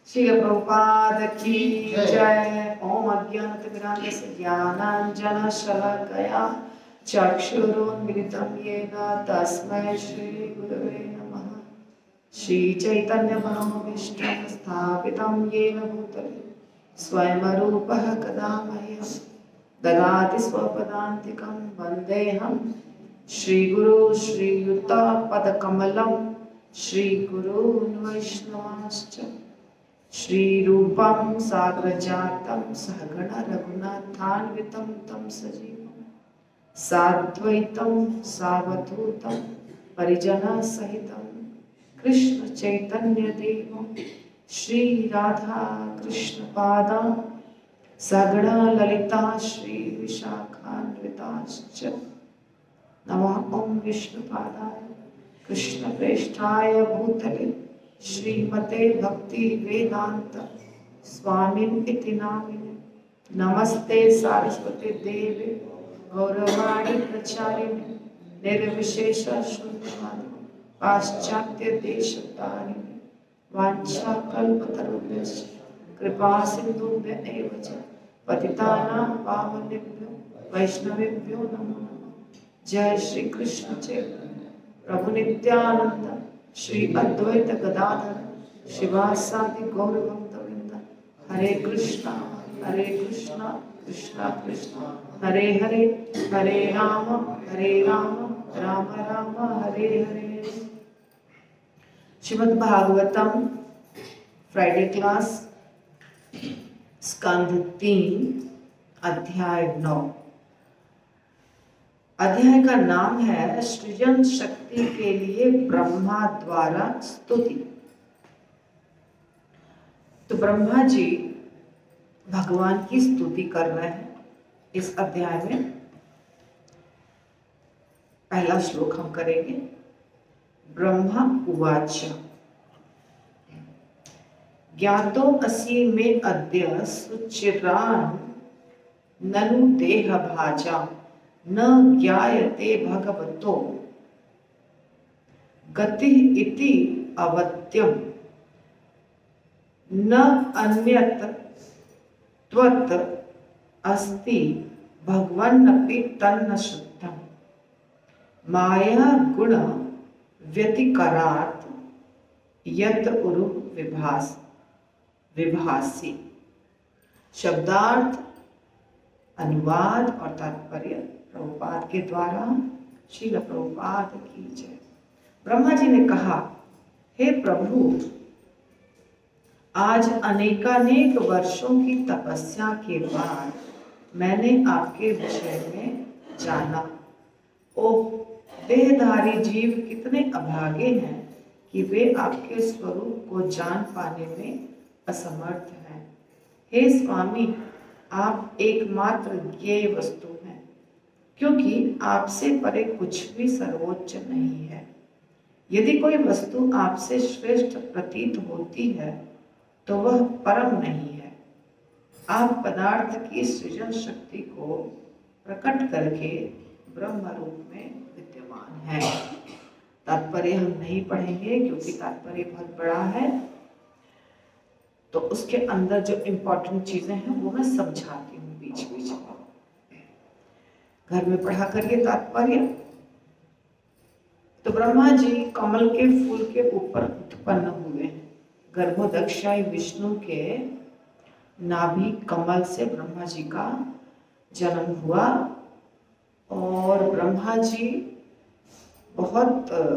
श्रील प्रभुपाद की जय। ओम अज्ञानतिमिरान्धस्य ज्ञानाञ्जनशलाकया चक्षुरुन्मिलितं येन तस्मै श्रीगुरवे नमः। श्रीचैतन्यमनोभीष्टं स्थापितं येन भूतले स्वयं रूपः कदा मह्यं ददाति स्वपदान्तिकं। वन्देऽहं श्रीगुरु श्रीयुतापदकमलं श्रीगुरून् वैष्णवांश्च। श्रीरूपं साग्रजातं सहगण रघुनाथान्वितं तं सजीवं साद्वैतं सावधूतं परिजनसहितं कृष्ण चैतन्य देवं श्री राधा कृष्ण पादां सगण ललिता श्री विशाखान्विताश्च। नमः ओं विष्णुपादाय कृष्ण प्रेष्ठाय भूतले श्रीमते भक्ति वेदांत स्वामिनिति नामिने। नमस्ते सारस्वती देवे गौरवाणी प्रचारिणे निर्विशेष शून्यवादी पाश्चात्य देशतारिणे। वाञ्छाकल्पतरुभ्यश्च कृपा सिन्धुभ्य एव च पतितानां पावनेभ्यो वैष्णवेभ्यो नमो नमः। जय श्री कृष्ण चैतन्य प्रभु नित्यानंद श्री अद्वैत गदाधर शिवासादि गौरभक्तवृंद। हरे कृष्णा कृष्णा कृष्णा हरे हरे, हरे राम राम राम हरे हरे। श्रीमद् भागवतम फ्राइडे क्लास स्कंध 3 अध्याय 9। अध्याय का नाम है सृजन शक्ति के लिए ब्रह्मा द्वारा स्तुति। तो ब्रह्मा जी भगवान की स्तुति कर रहे हैं इस अध्याय में। पहला श्लोक हम करेंगे। ब्रह्मा उवाच ज्ञातो असि मे अद्य सुचिरान् ननु देह भाजा न ज्ञायते भगवतो गति इति अवत्यम न अन्यत् त्वत् अस्ति भगवन्नपि तन्न शुद्धम माया गुण व्यतिकरात् यत् उरु विभासी। शब्दार्थ, अनुवाद और तात्पर्य प्रभुपाद के द्वारा। श्रील प्रभुपाद की जय। ब्रह्मा जी ने कहा, हे प्रभु, आज अनेकानेक वर्षों की तपस्या के बाद मैंने आपके विषय में जाना। ओह, देहधारी जीव कितने अभागे हैं कि वे आपके स्वरूप को जान पाने में असमर्थ हैं। हे स्वामी, आप एकमात्र ज्ञेय वस्तु हैं, क्योंकि आपसे परे कुछ भी सर्वोच्च नहीं है। यदि कोई वस्तु आपसे श्रेष्ठ प्रतीत होती है तो वह परम नहीं है। आप पदार्थ की सृजन शक्ति को प्रकट करके ब्रह्म रूप में विद्यमान हैं। तात्पर्य हम नहीं पढ़ेंगे क्योंकि तात्पर्य बहुत बड़ा है, तो उसके अंदर जो इम्पोर्टेंट चीजें हैं वो मैं समझाती हूँ बीच बीच में। घर में पढ़ा करिए तात्पर्य। तो ब्रह्मा जी कमल के फूल के ऊपर उत्पन्न हुए हैं। गर्भोदक्षाई विष्णु के नाभि कमल से ब्रह्मा जी का जन्म हुआ और ब्रह्मा जी बहुत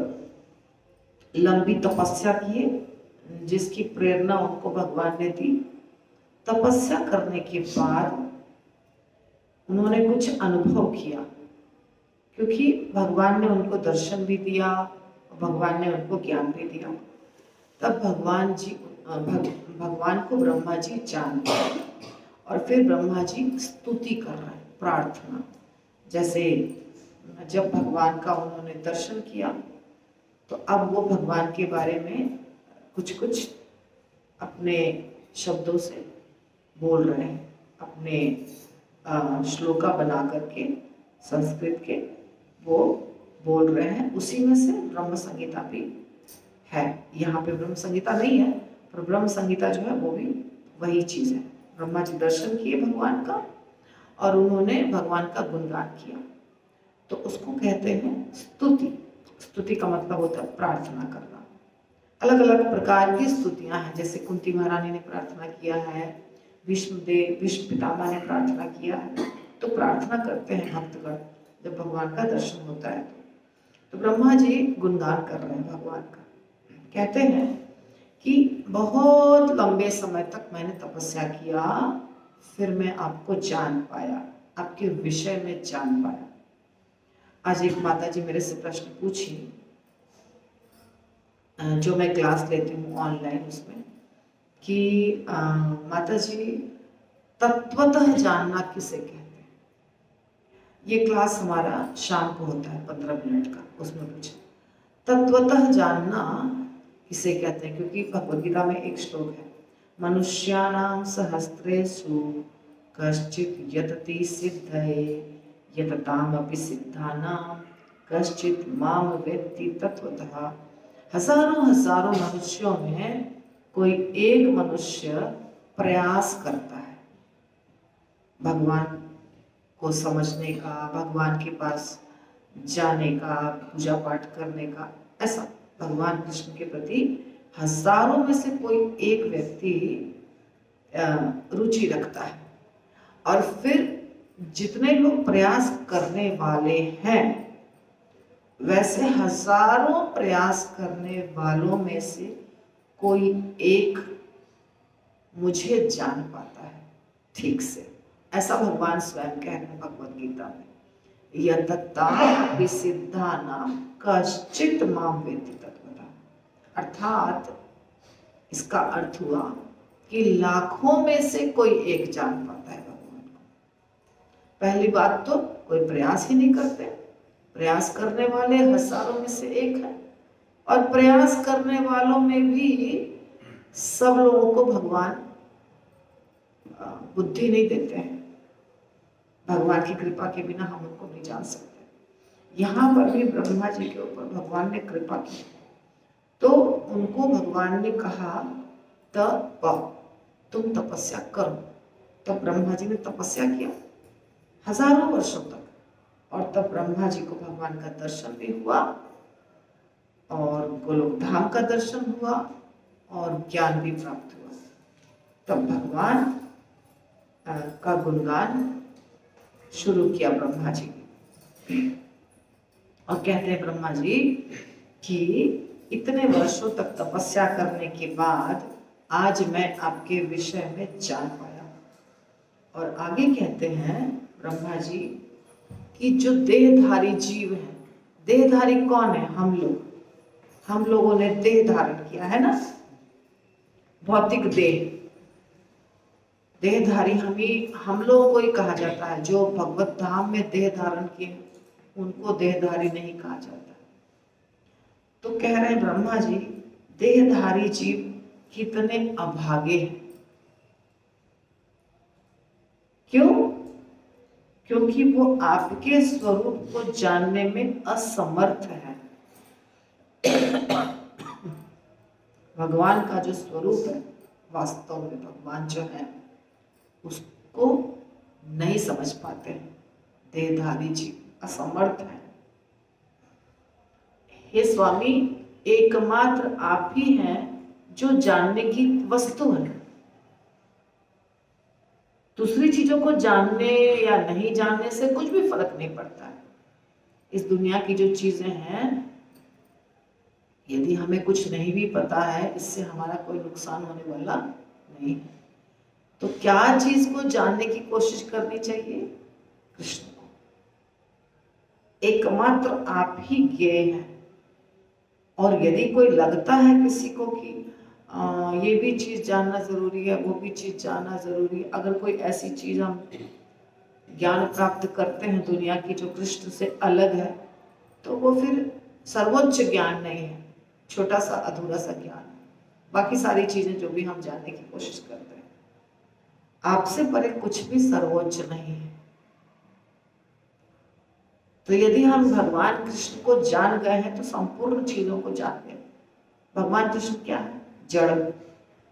लंबी तपस्या किए, जिसकी प्रेरणा उनको भगवान ने दी। तपस्या करने के बाद उन्होंने कुछ अनुभव किया, क्योंकि भगवान ने उनको दर्शन भी दिया, भगवान ने उनको ज्ञान भी दिया। तब भगवान को ब्रह्मा जी जान गए और फिर ब्रह्मा जी स्तुति कर रहे हैं, प्रार्थना। जैसे जब भगवान का उन्होंने दर्शन किया तो अब वो भगवान के बारे में कुछ कुछ अपने शब्दों से बोल रहे हैं, अपने श्लोका बना करके संस्कृत के वो बोल रहे हैं। उसी में से ब्रह्म संहिता भी है। यहाँ पे ब्रह्म संहिता नहीं है, पर ब्रह्म संहिता जो है वो भी वही चीज है। ब्रह्मा जी दर्शन किए भगवान का और उन्होंने भगवान का गुणगान किया, तो उसको कहते हैं स्तुति। स्तुति का मतलब होता है प्रार्थना करना। अलग अलग प्रकार की स्तुतियां हैं, जैसे कुंती महारानी ने प्रार्थना किया है, भीष्म पितामह ने प्रार्थना किया है। तो प्रार्थना करते हैं भक्तगण जब भगवान का दर्शन होता है। तो ब्रह्मा जी गुणगान कर रहे हैं भगवान का, कहते हैं कि बहुत लंबे समय तक मैंने तपस्या किया, फिर मैं आपको जान पाया, आपके विषय में जान पाया। आज एक माता जी मेरे से प्रश्न पूछी, जो मैं क्लास लेती हूँ ऑनलाइन उसमें, कि माता जी तत्वतः जानना किसे कहते हैं। ये क्लास हमारा शाम को होता है 15 मिनट का, उसमें पूछे तत्वतः जानना किसे कहते हैं, क्योंकि भगवद गीता में एक श्लोक है, मनुष्याणाम सहस्रेषु कश्चित यतति सिद्धये यततामपि सिद्धानां कश्चित माम वेत्ति तत्वतः। हजारों हजारों मनुष्यों में कोई एक मनुष्य प्रयास करता है भगवान को समझने का, भगवान के पास जाने का, पूजा पाठ करने का। ऐसा भगवान कृष्ण के प्रति हजारों में से कोई एक व्यक्ति रुचि रखता है, और फिर जितने लोग प्रयास करने वाले हैं वैसे हजारों प्रयास करने वालों में से कोई एक मुझे जान पाता है ठीक से। ऐसा भगवान स्वयं कह रहे हैं भगवद गीता में, यततामपि सिद्धानां कश्चित् मां वेत्ति तत्वतः। अर्थात इसका अर्थ हुआ कि लाखों में से कोई एक जान पाता है भगवान को। पहली बात तो कोई प्रयास ही नहीं करते, प्रयास करने वाले हजारों में से एक है, और प्रयास करने वालों में भी सब लोगों को भगवान बुद्धि नहीं देते हैं। भगवान की कृपा के बिना हम उनको नहीं जान सकते। यहाँ पर भी ब्रह्मा जी के ऊपर भगवान ने कृपा की, तो उनको भगवान ने कहा तप, तुम तपस्या करो। तब ब्रह्मा जी ने तपस्या किया हजारों वर्षों तक, और तब ब्रह्मा जी को भगवान का दर्शन भी हुआ, और गोलोक धाम का दर्शन हुआ, और ज्ञान भी प्राप्त हुआ। तब भगवान का गुणगान शुरू किया ब्रह्मा जी, और कहते हैं ब्रह्मा जी कि इतने वर्षों तक तपस्या करने के बाद आज मैं आपके विषय में जान पाया। और आगे कहते हैं ब्रह्मा जी कि जो देहधारी जीव है, देहधारी कौन है? हम लोग, हम लोगों ने देह धारण किया है ना, भौतिक देह। देहधारी हम लोगों को ही कहा जाता है। जो भगवत धाम में देह धारण किए उनको देहधारी नहीं कहा जाता। तो कह रहे हैं ब्रह्मा जी, देहधारी जीव कितने अभागे हैं। क्यों? क्योंकि वो आपके स्वरूप को जानने में असमर्थ है। भगवान का जो स्वरूप है, वास्तव में भगवान जो है उसको नहीं समझ पाते हैं। देहधारी जीव असमर्थ है। हे स्वामी, एकमात्र आप ही हैं जो जानने की वस्तु है। दूसरी चीजों को जानने या नहीं जानने से कुछ भी फर्क नहीं पड़ता है। इस दुनिया की जो चीजें हैं, यदि हमें कुछ नहीं भी पता है, इससे हमारा कोई नुकसान होने वाला नहीं है। तो क्या चीज को जानने की कोशिश करनी चाहिए? कृष्ण को। एकमात्र आप ही ज्ञेय हैं। और यदि कोई लगता है किसी को कि ये भी चीज जानना जरूरी है, वो भी चीज जानना जरूरी है, अगर कोई ऐसी चीज हम ज्ञान प्राप्त करते हैं दुनिया की जो कृष्ण से अलग है, तो वो फिर सर्वोच्च ज्ञान नहीं है, छोटा सा अधूरा सा ज्ञान है। बाकी सारी चीजें जो भी हम जानने की कोशिश करते हैं, आपसे परे कुछ भी सर्वोच्च नहीं है। तो यदि हम भगवान कृष्ण को जान गए हैं तो संपूर्ण चीजों को जान गए। भगवान कृष्ण क्या है? जड़।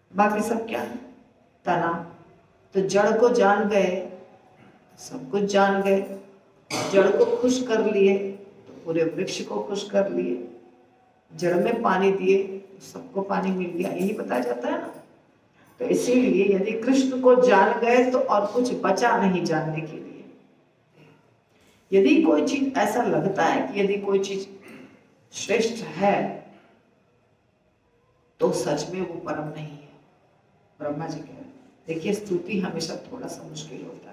बाकी सब क्या है? तना। तो जड़ को जान गए, सब कुछ जान गए। जड़ को खुश कर लिए तो पूरे वृक्ष को खुश कर लिए। जड़ में पानी दिए तो सबको पानी मिल गया, यही बताया जाता है ना। तो इसीलिए यदि कृष्ण को जान गए तो और कुछ बचा नहीं जानने के लिए। यदि कोई चीज ऐसा लगता है कि यदि कोई चीज श्रेष्ठ है तो सच में वो परम नहीं है। ब्रह्मा जी कह रहे हैं। देखिए, स्तुति हमेशा थोड़ा सा मुश्किल होता है।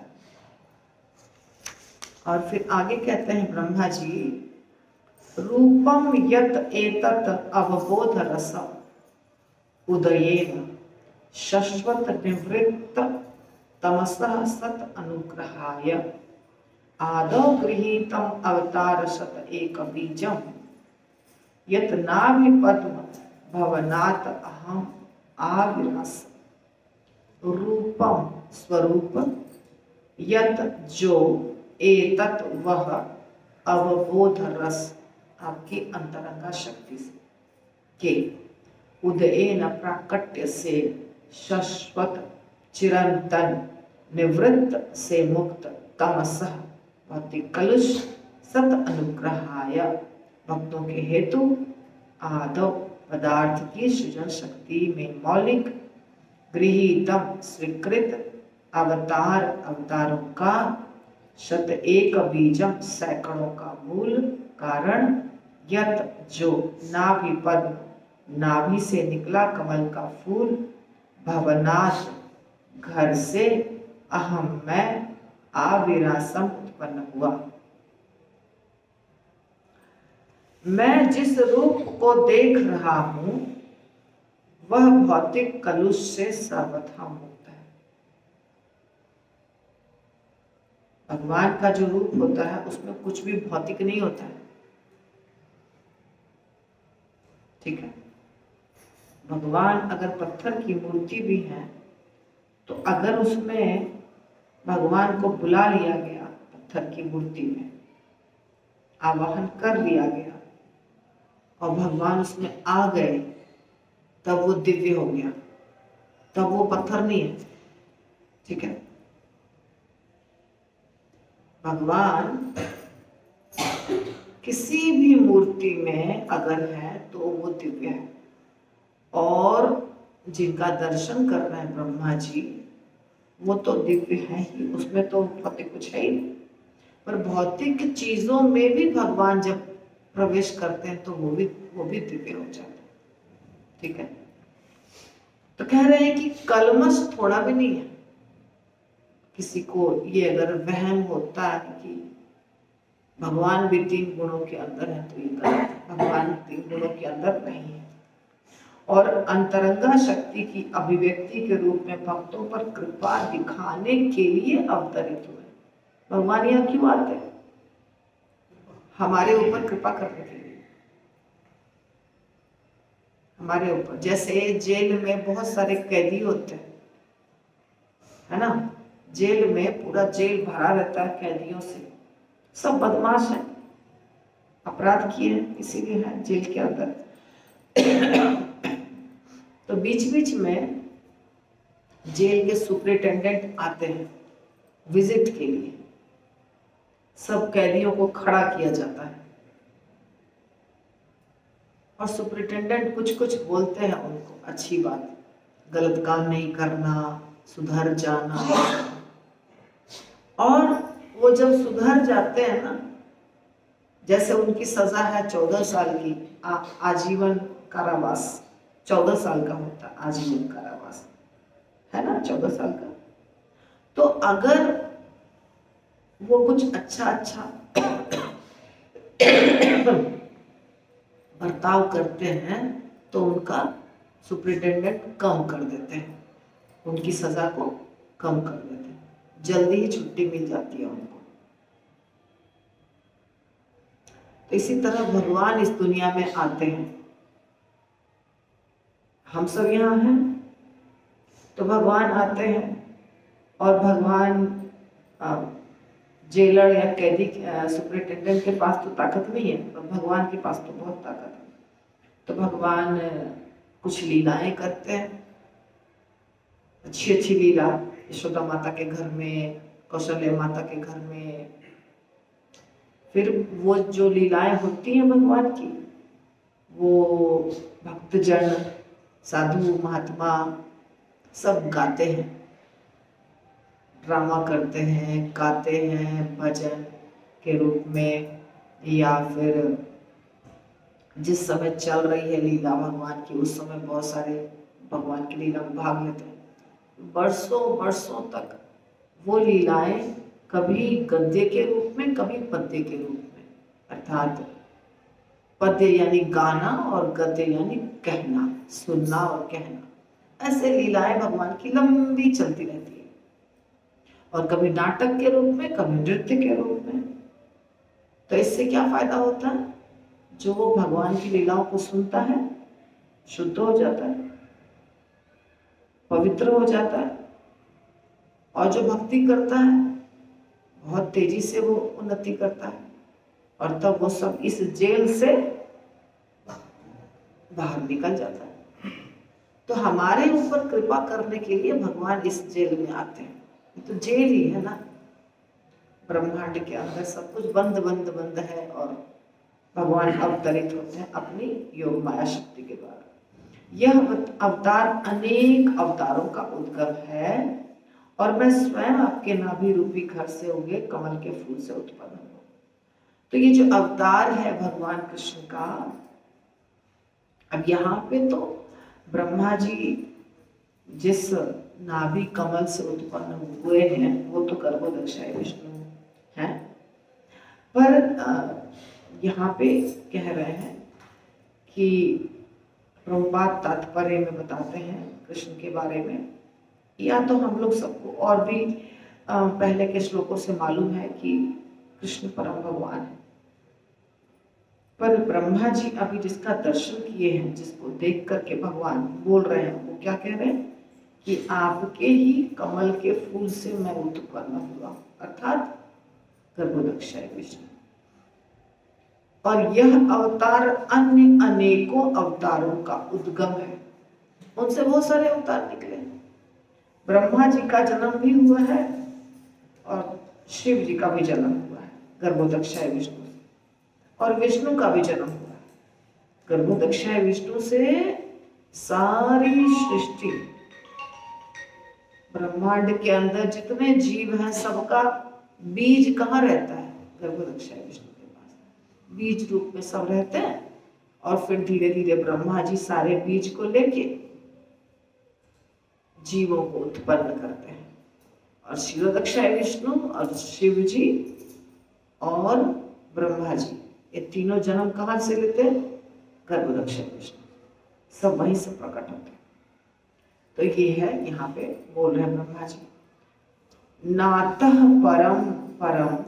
और फिर आगे कहते हैं ब्रह्मा जी, रूपम यत एतत अवबोध रसम उदयेन शश्वत निवृत्त तमसः सत अनुग्रहाय आदौ गृहीतम अवतार शत एक बीजम यत नाभि पद्म भवनात् अहम आविरास। रूपम स्वरूप, यत जो, एतत वह, अवबोध रस आपकी अंतरंगा शक्ति से, के उदयेन प्राकट्य से, शाश्वत चिरंतन, निवृत्त से मुक्त, तमसः भौतिक कलुष, सत अनुग्रहाय भक्तों के हेतु, आदौ पदार्थ की सृजन शक्ति में मौलिक, गृहीतम स्वीकृत, अवतार अवतारों का, शत एक बीजम सैकड़ों का मूल कारण, यत जो, नाभि पद्म नाभि से निकला कमल का फूल, भवनाथ घर से, अहम मैं, आविरासम उत्पन्न हुआ। मैं जिस रूप को देख रहा हूं वह भौतिक कलुष से सर्वथा मुक्त है। भगवान का जो रूप होता है उसमें कुछ भी भौतिक नहीं होता है, ठीक है। भगवान अगर पत्थर की मूर्ति भी है तो अगर उसमें भगवान को बुला लिया गया, पत्थर की मूर्ति में आवाहन कर लिया गया और भगवान उसमें आ गए, तब वो दिव्य हो गया, तब वो पत्थर नहीं है, ठीक है। भगवान किसी भी मूर्ति में अगर है तो वो दिव्य है। और जिनका दर्शन कर रहे हैं ब्रह्मा जी, वो तो दिव्य है ही, उसमें तो भौतिक कुछ है ही नहीं। पर भौतिक चीजों में भी भगवान जब प्रवेश करते हैं तो वो भी दिव्य हो जाते हैं, ठीक है। तो कह रहे हैं कि कलमश थोड़ा भी नहीं है। किसी को ये अगर वहम होता है कि भगवान भी 3 गुणों के अंदर है तो ये गलत है। भगवान 3 गुणों के अंदर नहीं है। और अंतरंगा शक्ति की अभिव्यक्ति के रूप में भक्तों पर कृपा दिखाने के लिए अवतरित हुए। भगवान यहाँ क्यों आते हैं? हमारे ऊपर कृपा करने के लिए, हमारे ऊपर। जैसे जेल में बहुत सारे कैदी होते हैं, है ना। जेल में पूरा जेल भरा रहता है कैदियों से, सब बदमाश हैं, अपराध किए हैं, इसीलिए है जेल के अंदर। तो बीच बीच में जेल के सुपरिटेंडेंट आते हैं विजिट के लिए। सब कैदियों को खड़ा किया जाता है और सुपरिटेंडेंट कुछ कुछ बोलते हैं उनको, अच्छी बात, गलत काम नहीं करना, सुधर जाना। और वो जब सुधर जाते हैं ना, जैसे उनकी सजा है 14 साल की आजीवन कारावास। 14 साल का होता है आजीवन कारावास, है ना, 14 साल का। तो अगर वो कुछ अच्छा बर्ताव करते हैं तो उनका सुपरिटेंडेंट कम कर देते हैं, उनकी सजा को कम कर देते हैं, जल्दी ही छुट्टी मिल जाती है उनको। तो इसी तरह भगवान इस दुनिया में आते हैं। हम सब यहाँ हैं तो भगवान आते हैं। और भगवान जेलर या कैदी सुपरिटेंडेंट के पास तो ताकत नहीं है, पर भगवान के पास तो बहुत ताकत है। तो भगवान कुछ लीलाएं करते हैं अच्छी अच्छी लीला यशोदा माता के घर में, कौशल्या माता के घर में। फिर वो जो लीलाएं होती हैं भगवान की, वो भक्तजन, साधु महात्मा सब गाते हैं, ड्रामा करते हैं, गाते हैं भजन के रूप में, या फिर जिस समय चल रही है लीला भगवान की उस समय बहुत सारे भगवान की लीला में भाग लेते हैं। बरसों बरसों तक वो लीलाएं कभी गद्य के रूप में, कभी पद्य के रूप में, अर्थात पद्य यानी गाना और गद्य यानी कहना, सुनना और कहना, ऐसे लीलाएं भगवान की लंबी चलती रहती है। और कभी नाटक के रूप में, कभी नृत्य के रूप में। तो इससे क्या फायदा होता है? जो वो भगवान की लीलाओं को सुनता है शुद्ध हो जाता है, पवित्र हो जाता है, और जो भक्ति करता है बहुत तेजी से वो उन्नति करता है, और तब वो सब इस जेल से बाहर निकल जाता है। तो हमारे ऊपर कृपा करने के लिए भगवान इस जेल में आते हैं। तो जेल ही है ना, ब्रह्मांड के अंदर सब कुछ बंद बंद बंद है, और भगवान अवतरित होते हैं अपनी योग माया शक्ति के द्वारा। यह अवतार अनेक अवतारों का उद्गम है, और मैं स्वयं आपके नाभि रूपी घर से उगे कमल के फूल से उत्पन्न हूँ। तो ये जो अवतार है भगवान कृष्ण का, अब यहाँ पे तो ब्रह्मा जी जिस नाभि कमल से उत्पन्न हुए हैं वो तो गर्भोदक्षाय विष्णु हैं, पर यहाँ पे कह रहे हैं कि प्रभुपाद तात्पर्य में बताते हैं कृष्ण के बारे में, या तो हम लोग सबको और भी पहले के श्लोकों से मालूम है कि कृष्ण परम भगवान है, पर ब्रह्मा जी अभी जिसका दर्शन किए हैं, जिसको देख करके भगवान बोल रहे हैं, वो क्या कह रहे हैं कि आपके ही कमल के फूल से मैं उत्पन्न हुआ, अर्थात गर्भोदक्षाय विष्णु। और यह अवतार अन्य अनेकों अवतारों का उद्गम है, उनसे बहुत सारे अवतार निकले। ब्रह्मा जी का जन्म भी हुआ है और शिव जी का भी जन्म हुआ है गर्भोदक्षाय विष्णु से, और विष्णु का भी जन्म हुआ है गर्भोदक्षाय विष्णु से। सारी सृष्टि, ब्रह्मांड के अंदर जितने जीव हैं सबका बीज कहाँ रहता है? गर्भोदक्षाय विष्णु के पास बीज रूप में सब रहते हैं, और फिर धीरे धीरे ब्रह्मा जी सारे बीज को लेके जीवों को उत्पन्न करते हैं। और क्षीरोदक्षाय विष्णु और शिव जी और ब्रह्मा जी, ये तीनों जन्म कहाँ से लेते हैं? गर्भोदक्षाय विष्णु, सब वहीं से प्रकट होते हैं। तो ये है, यहाँ पे बोल रहे हैं ब्रह्मा जी, नातः परम परम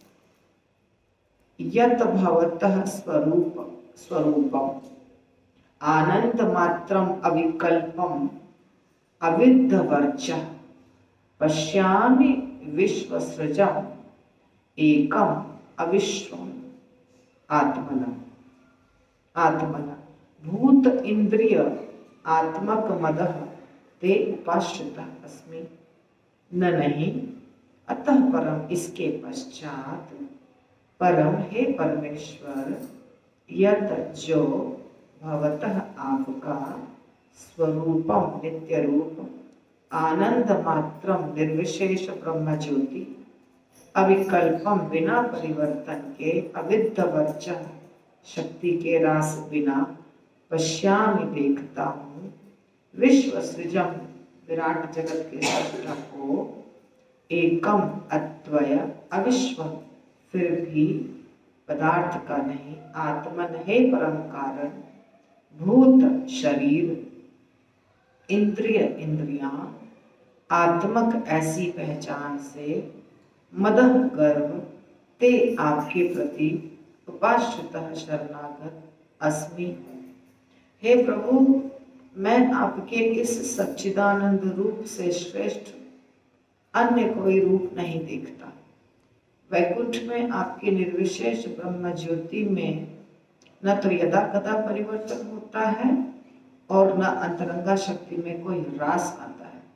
यत भवतः स्वरूपम आनंद मात्रम अविकल्पम अविद्धवर्चः पश्यामि विश्वसृजम् एकम अविश्वम आत्मना आत्मना भूत इंद्रिय आत्मक मदः ते उपाश्रितः अस्मि न नहीं। अतः परम, इसके पश्चात परम, हे परमेश्वर, यत जो भवतः आपका स्वरूपम नित्य रूप आनंद मात्रम निर्विशेष ब्रह्म ज्योति अविकल्पम बिना परिवर्तन के अविद्धवर्च शक्ति के रास बिना पश्यामि देखता हूँ विश्व सृजम विराट जगत के सृष्टा को एकम अद्वय अविश्व फिर भी पदार्थ का नहीं आत्मन है परम कारण भूत शरीर इंद्रिय इंद्रियां आत्मक ऐसी पहचान से मदह गर्व ते आपके प्रति उपाश्रितः शरणागत अस्मि। हे प्रभु, मैं आपके इस सच्चिदानंद रूप से श्रेष्ठ अन्य कोई रूप नहीं देखता। वैकुंठ में आपके निर्विशेष ब्रह्म ज्योति में न तो यदा कदा परिवर्तन होता है और न अंतरंगा शक्ति में कोई ह्रास आता है।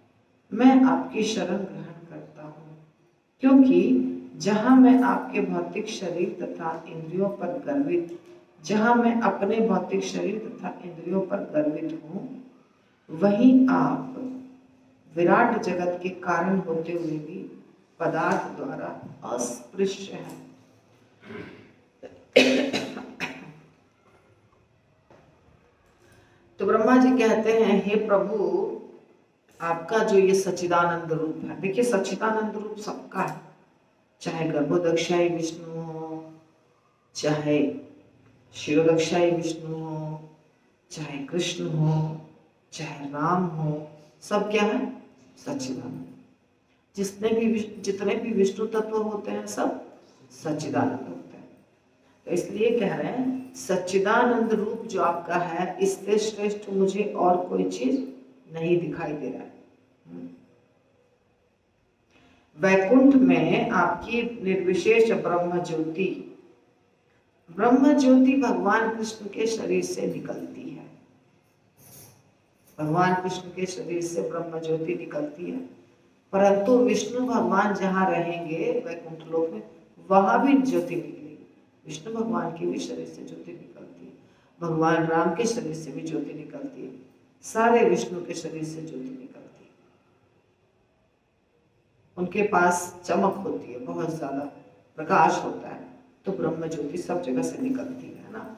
मैं आपकी शरण ग्रहण करता हूँ, क्योंकि जहाँ मैं आपके भौतिक शरीर तथा इंद्रियों पर गर्वित जहाँ मैं अपने भौतिक शरीर तथा इंद्रियों पर गर्वित हूँ, वहीं आप विराट जगत के कारण होते हुए भी पदार्थ द्वारा अस्पृश्य हैं। तो ब्रह्मा जी कहते हैं, हे प्रभु, आपका जो ये सच्चिदानंद रूप है, देखिए सच्चिदानंद रूप सबका है, चाहे गर्भोदक्षाई विष्णु हो, चाहे शिरोदक्षाई विष्णु हो, चाहे कृष्ण हो, चाहे राम हो, सब क्या है? सच्चिदानंद। जितने भी विष्णु तत्व होते हैं सब सच्चिदानंद होते हैं। तो इसलिए कह रहे हैं सच्चिदानंद रूप जो आपका है, इससे श्रेष्ठ मुझे और कोई चीज नहीं दिखाई दे रहा है। वैकुंठ में आपकी निर्विशेष ब्रह्म ज्योति भगवान कृष्ण के शरीर से निकलती है। भगवान कृष्ण के शरीर से ब्रह्म ज्योति निकलती है, परंतु विष्णु भगवान जहाँ रहेंगे वैकुंठ लोक में, वहां भी ज्योति निकलेगी। विष्णु भगवान की भी शरीर से ज्योति निकलती है, भगवान राम के शरीर से भी ज्योति निकलती है, सारे विष्णु के शरीर से ज्योति निकलती है। उनके पास चमक होती है, बहुत ज्यादा प्रकाश होता है, तो ब्रह्म ज्योति सब जगह से निकलती है ना।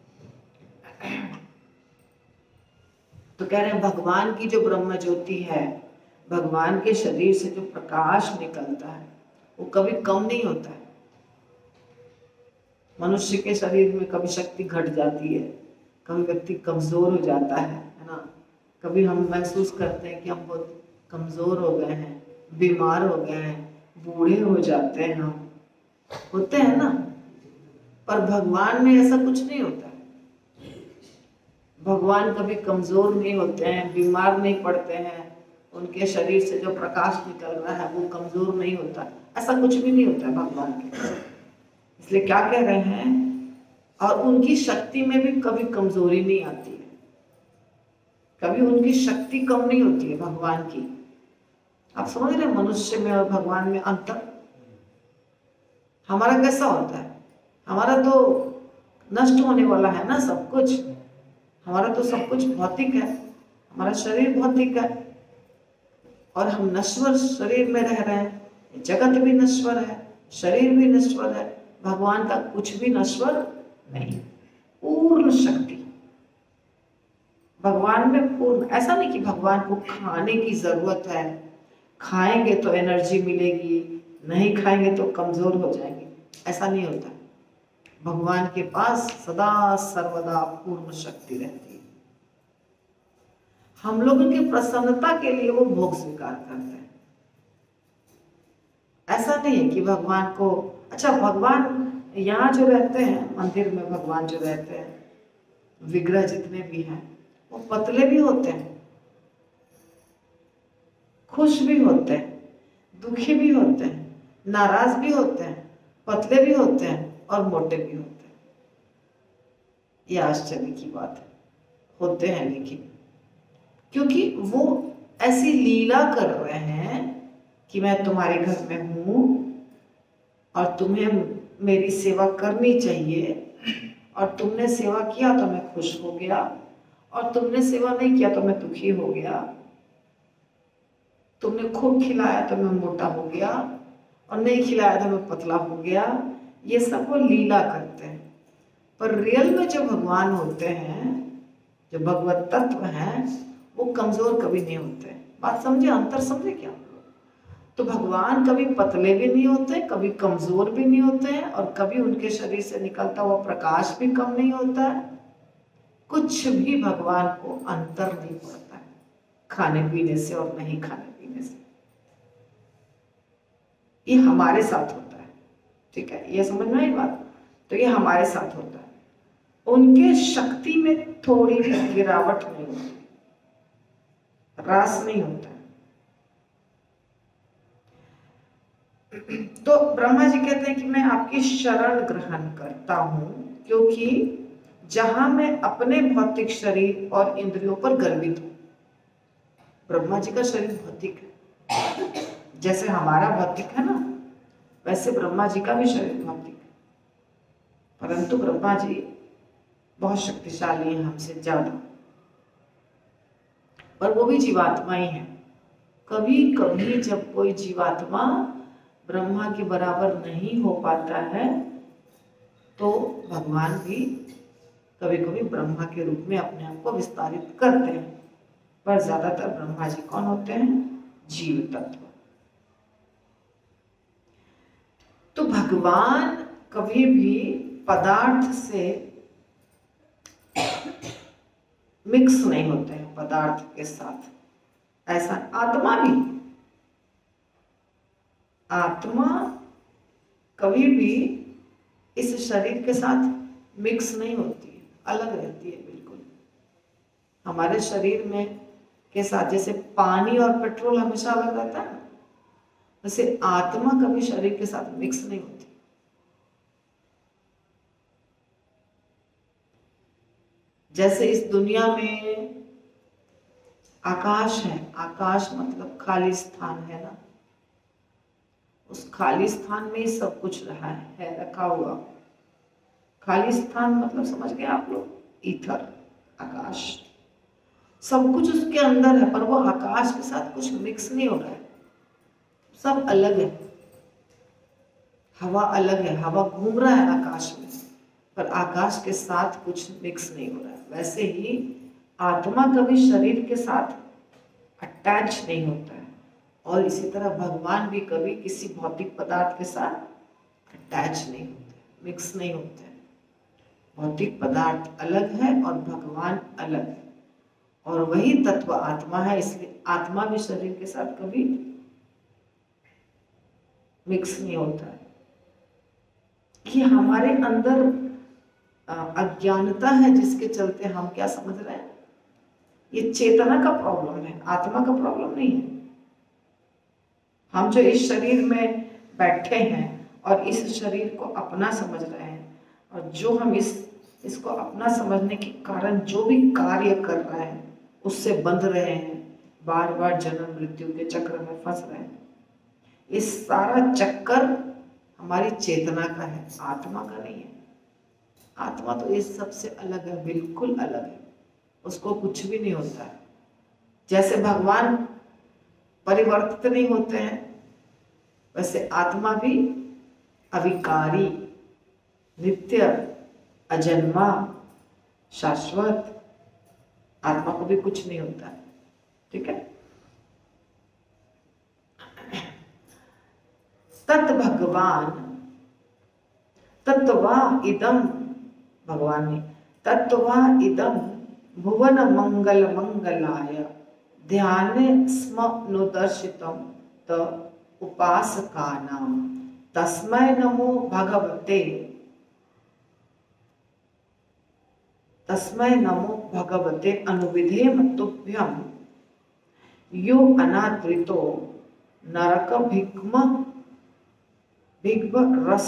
तो कह रहे हैं भगवान की जो ब्रह्म ज्योति है, भगवान के शरीर से जो प्रकाश निकलता है वो कभी कम नहीं होता है। मनुष्य के शरीर में कभी शक्ति घट जाती है, कभी व्यक्ति कमजोर हो जाता है ना। कभी हम महसूस करते हैं कि हम बहुत कमजोर हो गए हैं, बीमार हो गए हैं, बूढ़े हो जाते हैं, हम होते हैं ना। पर भगवान में ऐसा कुछ नहीं होता है। भगवान कभी कमजोर नहीं होते हैं, बीमार नहीं पड़ते हैं, उनके शरीर से जो प्रकाश निकल रहा है वो कमजोर नहीं होता, ऐसा कुछ भी नहीं होता है भगवान के। इसलिए क्या कह रहे हैं, और उनकी शक्ति में भी कभी कमजोरी नहीं आती है, कभी उनकी शक्ति कम नहीं होती है भगवान की। आप समझ रहे हैं मनुष्य में और भगवान में अंतर। हमारा कैसा होता है, हमारा तो नष्ट होने वाला है ना सब कुछ, हमारा तो सब कुछ भौतिक है, हमारा शरीर भौतिक है और हम नश्वर शरीर में रह रहे हैं। जगत भी नश्वर है, शरीर भी नश्वर है, भगवान का कुछ भी नश्वर नहीं। पूर्ण शक्ति भगवान में, पूर्ण। ऐसा नहीं कि भगवान को खाने की जरूरत है, खाएंगे तो एनर्जी मिलेगी, नहीं खाएंगे तो कमजोर हो जाएंगे, ऐसा नहीं होता। भगवान के पास सदा सर्वदा पूर्ण शक्ति रहती है। हम लोगों की प्रसन्नता के लिए वो भोग स्वीकार करते हैं। ऐसा नहीं है कि भगवान को, अच्छा भगवान यहाँ जो रहते हैं मंदिर में, भगवान जो रहते हैं, विग्रह जितने भी हैं वो पतले भी होते हैं, खुश भी होते हैं, दुखी भी होते हैं, नाराज भी होते हैं, पतले भी होते हैं और मोटे भी होते हैं। ये आश्चर्य की बात है, होते हैं, लेकिन क्योंकि वो ऐसी लीला कर रहे हैं कि मैं तुम्हारे घर में हूं और तुम्हें मेरी सेवा करनी चाहिए, और तुमने सेवा किया तो मैं खुश हो गया, और तुमने सेवा नहीं किया तो मैं दुखी हो गया, तुमने खूब खिलाया तो मैं मोटा हो गया, और नहीं खिलाया तो मैं पतला हो गया। ये सब वो लीला करते हैं। पर रियल में जो भगवान होते हैं, जो भगवत तत्व हैं, वो कमजोर कभी नहीं होते। बात समझे, अंतर समझे क्या? तो भगवान कभी पतले भी नहीं होते, कभी कमजोर भी नहीं होते हैं, और कभी उनके शरीर से निकलता हुआ प्रकाश भी कम नहीं होता है। कुछ भी भगवान को अंतर नहीं पड़ता है, खाने पीने से और नहीं खाने पीने से। ये हमारे साथ होता है, ठीक है, ये समझ में आई बात? तो ये hमारे साथ होता है। उनके शक्ति में थोड़ी भी गिरावट नहीं होती, ह्रास नहीं होता है। तो ब्रह्मा जी कहते हैं कि मैं आपकी शरण ग्रहण करता हूं, क्योंकि जहां मैं अपने भौतिक शरीर और इंद्रियों पर गर्वित हूं। ब्रह्मा जी का शरीर भौतिक है, जैसे हमारा भौतिक है ना, वैसे ब्रह्मा जी का भी शरीर भौतिक है, परंतु ब्रह्मा जी बहुत शक्तिशाली हैं हमसे ज्यादा, पर वो भी जीवात्मा ही है। कभी कभी जब कोई जीवात्मा ब्रह्मा के बराबर नहीं हो पाता है तो भगवान भी कभी कभी ब्रह्मा के रूप में अपने आप को विस्तारित करते हैं, पर ज्यादातर ब्रह्मा जी कौन होते हैं? जीव तत्व। तो भगवान कभी भी पदार्थ से मिक्स नहीं होते हैं, पदार्थ के साथ। ऐसा आत्मा भी, आत्मा कभी भी इस शरीर के साथ मिक्स नहीं होती है, अलग रहती है बिल्कुल। हमारे शरीर में के साथ जैसे पानी और पेट्रोल हमेशा अलग रहता है, वैसे आत्मा कभी शरीर के साथ मिक्स नहीं होती। जैसे इस दुनिया में आकाश है, आकाश मतलब खाली स्थान है ना, उस खाली स्थान में ही सब कुछ रहा है रखा हुआ। खाली स्थान मतलब समझ गए आप लोग? ईथर, आकाश, सब कुछ उसके अंदर है, पर वो आकाश के साथ कुछ मिक्स नहीं हो रहा है, सब अलग है। हवा अलग है, हवा घूम रहा है आकाश में, पर आकाश के साथ कुछ मिक्स नहीं हो रहा है। वैसे ही आत्मा कभी शरीर के साथ अटैच नहीं होता है, और इसी तरह भगवान भी कभी किसी भौतिक पदार्थ के साथ अटैच नहीं होते, मिक्स नहीं होते हैं। भौतिक पदार्थ अलग है और भगवान अलग है, और वही तत्व आत्मा है, इसलिए आत्मा भी शरीर के साथ कभी मिक्स नहीं होता है। ये हमारे अंदर अज्ञानता है, जिसके चलते हम क्या समझ रहे हैं, ये चेतना का प्रॉब्लम है, आत्मा का प्रॉब्लम नहीं है। हम जो इस शरीर में बैठे हैं और इस शरीर को अपना समझ रहे हैं, और जो हम इसको अपना समझने के कारण जो भी कार्य कर रहे हैं उससे बंध रहे हैं, बार बार जन्म मृत्यु के चक्र में फंस रहे हैं। इस सारा चक्कर हमारी चेतना का है, आत्मा का नहीं है। आत्मा तो इस सबसे अलग है, बिल्कुल अलग है, उसको कुछ भी नहीं होता है। जैसे भगवान परिवर्तित नहीं होते हैं, वैसे आत्मा भी अविकारी, नित्य, अजन्मा, शाश्वत, आत्मा को भी कुछ नहीं होता है। ठीक है। तत् भगवान तत्वा इदम, भगवान ने तत्वा इदम भुवन मंगल मंगलाय ध्यान स्म नुदर्शितम त उपासकानां तस्मै नमो भगवते, तस्मै नमो भगवते अनुविधेम तुभ्यं यो अनादृतो नरक भिग्भ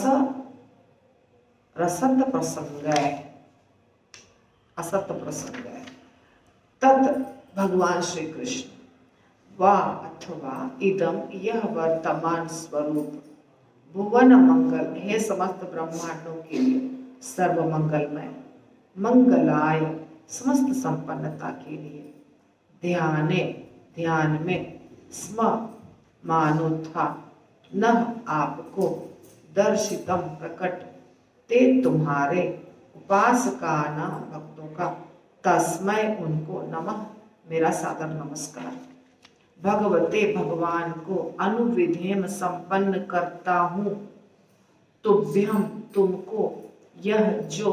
रसत प्रसंगय, असत प्रसंगय। तत् भगवान श्री कृष्ण वा अथवा इदम, यह वर्तमान स्वरूप, भुवन मंगल, हे समस्त ब्रह्मांडों के लिए सर्व मंगलमय, मंगलाय, समस्त संपन्नता के लिए, ध्याने, ध्यान में, स्म, मानो था, न आपको, दर्शितम, प्रकट, ते तुम्हारे, उपासकाना, भक्तों का, तस्मै, उनको, नमः, मेरा सादर नमस्कार, भगवते, भगवान को, अनुविधेम, संपन्न करता हूँ, तुभ्यम, तुमको, यह जो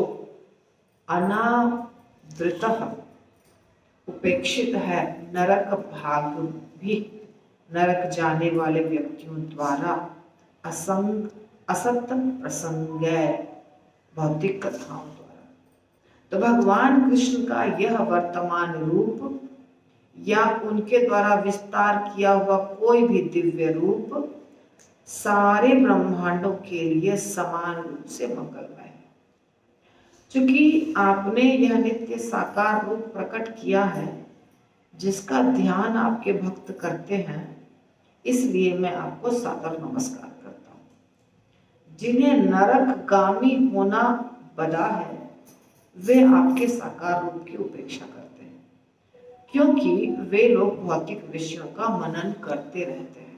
अनादृतः, उपेक्षित है, नरक भाग भी, नरक जाने वाले व्यक्तियों द्वारा, असंग असत प्रसंग, भौतिक कथाओं द्वारा। तो भगवान कृष्ण का यह वर्तमान रूप या उनके द्वारा विस्तार किया हुआ कोई भी दिव्य रूप सारे ब्रह्मांडों के लिए समान रूप से मंगलमय है। क्योंकि आपने यह नित्य साकार रूप प्रकट किया है, जिसका ध्यान आपके भक्त करते हैं, इसलिए मैं आपको सादर नमस्कार करता हूँ। जिन्हें नरकगामी होना बदा है वे आपके साकार रूप की उपेक्षा करते हैं, क्योंकि वे लोग भौतिक विषयों का मनन करते रहते हैं।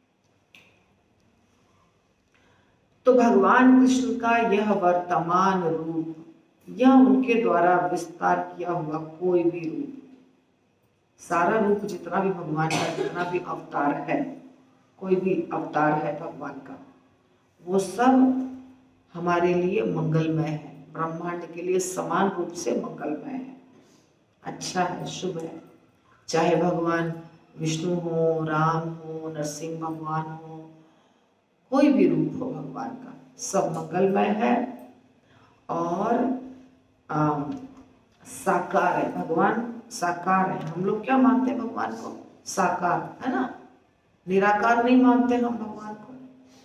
तो भगवान कृष्ण का यह वर्तमान रूप, यह उनके द्वारा विस्तार किया हुआ कोई भी रूप, सारा रूप जितना भी भगवान का, जितना भी अवतार है, कोई भी अवतार है भगवान का, वो सब हमारे लिए मंगलमय है, ब्रह्मांड के लिए समान रूप से मंगलमय है, अच्छा है, शुभ है। चाहे भगवान विष्णु हो, राम हो, नरसिंह भगवान हो, कोई भी रूप हो भगवान का, सब मंगलमय है और साकार है। भगवान साकार है। हम लोग क्या मानते हैं भगवान को? साकार, है ना, निराकार नहीं मानते हम भगवान को।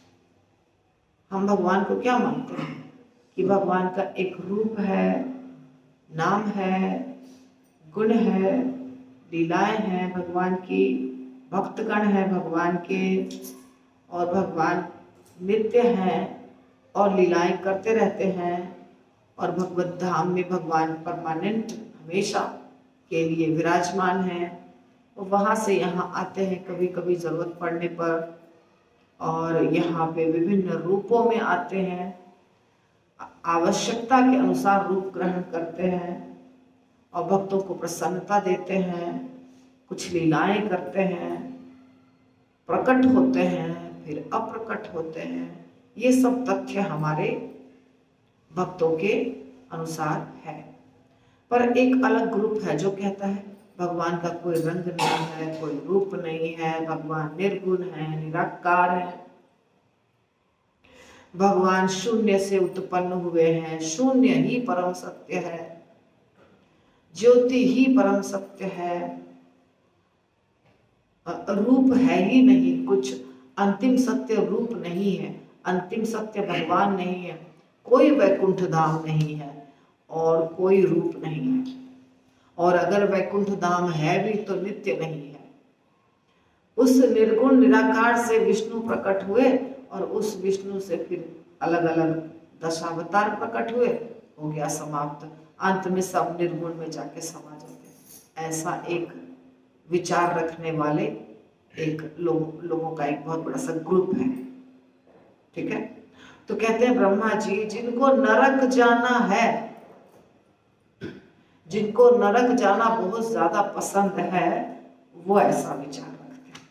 हम भगवान को क्या मानते हैं कि भगवान का एक रूप है, नाम है, गुण है, लीलाएं हैं भगवान की, भक्तगण है भगवान के, और भगवान नित्य हैं और लीलाएं करते रहते हैं, और भगवत धाम में भगवान परमानेंट हमेशा के लिए विराजमान हैं। वो वहाँ से यहाँ आते हैं कभी कभी ज़रूरत पड़ने पर, और यहाँ पे विभिन्न रूपों में आते हैं, आवश्यकता के अनुसार रूप ग्रहण करते हैं और भक्तों को प्रसन्नता देते हैं, कुछ लीलाएं करते हैं, प्रकट होते हैं, फिर अप्रकट होते हैं। ये सब तथ्य हमारे भक्तों के अनुसार है। पर एक अलग ग्रुप है जो कहता है भगवान का कोई रंग नहीं है, कोई रूप नहीं है, भगवान निर्गुण है, निराकार है, भगवान शून्य से उत्पन्न हुए हैं, शून्य ही परम सत्य है, ज्योति ही परम सत्य है, रूप है ही नहीं, कुछ अंतिम सत्य रूप नहीं है, अंतिम सत्य भगवान नहीं है, कोई वैकुंठ धाम नहीं है और कोई रूप नहीं है, और अगर वैकुंठ धाम है भी तो नित्य नहीं है। उस निर्गुण निराकार से विष्णु प्रकट हुए और उस विष्णु से फिर अलग अलग दशावतार प्रकट हुए, हो गया समाप्त, अंत में सब निर्गुण में जाके समा जाते। ऐसा एक विचार रखने वाले एक लोगों का एक बहुत बड़ा सा ग्रुप है, ठीक है। तो कहते हैं ब्रह्मा जी, जिनको नरक जाना है, जिनको नरक जाना बहुत ज्यादा पसंद है, वो ऐसा विचार रखते हैं,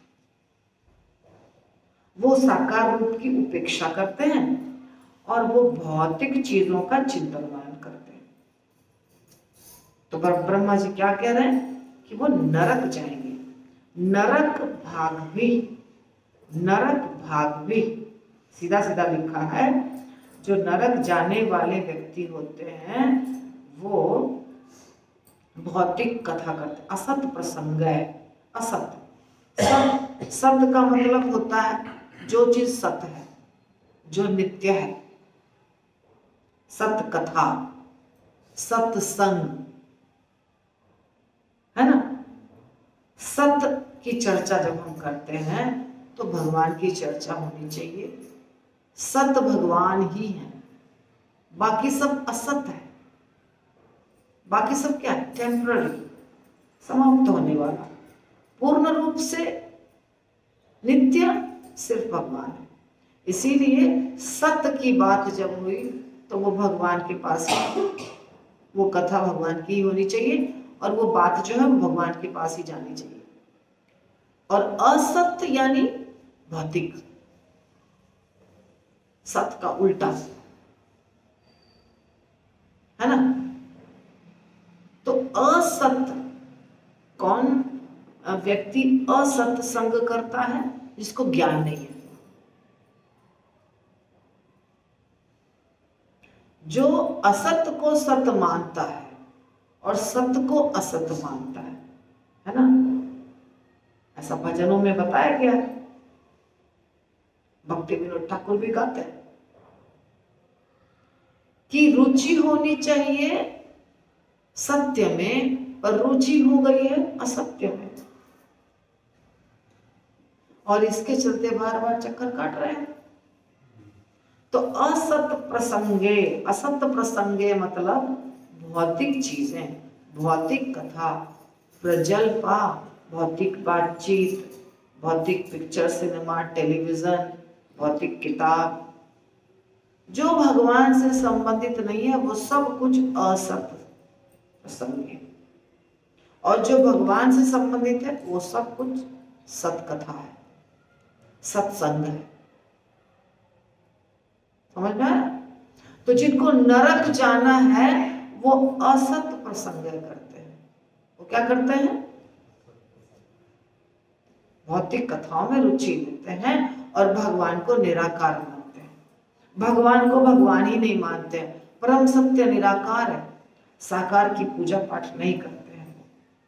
वो साकार रूप की उपेक्षा करते हैं और वो भौतिक चीजों का चिंतन मनन करते हैं। तो ब्रह्मा जी क्या कह रहे हैं कि वो नरक जाएंगे, नरक भागवी, नरक भागवी, सीधा सीधा लिखा है। जो नरक जाने वाले व्यक्ति होते हैं वो भौतिक कथा करते, असत प्रसंग है, असत, सत का मतलब होता है जो चीज सत्य है, जो नित्य है, सत कथा, सत्संग, है ना। सत्य की चर्चा जब हम करते हैं तो भगवान की चर्चा होनी चाहिए। सत्य भगवान ही है, बाकी सब असत है, बाकी सब क्या है? टेम्पररी, समाप्त होने वाला। पूर्ण रूप से नित्य सिर्फ भगवान है। इसीलिए सत्य की बात जब हुई तो वो भगवान के पास, वो कथा भगवान की होनी चाहिए और वो बात जो है वो भगवान के पास ही जानी चाहिए। और असत्य यानी भौतिक, सत्य का उल्टा, है ना। तो असत्य, कौन व्यक्ति असत्य संग करता है? जिसको ज्ञान नहीं है, जो असत्य को सत्य मानता है और सत्य को असत्य मानता है ना। ऐसा भजनों में बताया गया है, भक्ति विनोद ठाकुर भी गाते हैं कि रुचि होनी चाहिए सत्य में, पर रुचि हो गई है असत्य में। और इसके चलते बार बार चक्कर काट रहे हैं। तो असत प्रसंगे मतलब भौतिक चीजें, भौतिक कथा, प्रजल्पा, भौतिक बातचीत, भौतिक पिक्चर, सिनेमा, टेलीविजन, भौतिक किताब, जो भगवान से संबंधित नहीं है वो सब कुछ असत प्रसंग है, और जो भगवान से संबंधित है वो सब कुछ सतकथा है, सत्संग है। समझ में आया? तो जिनको नरक जाना है वो असत प्रसंग करते हैं। वो क्या करते हैं? भौतिक कथाओं में रुचि लेते हैं और भगवान को निराकार मानते हैं। भगवान को भगवान ही नहीं मानते हैं, परम सत्य निराकार है, साकार की पूजा पाठ नहीं करते हैं।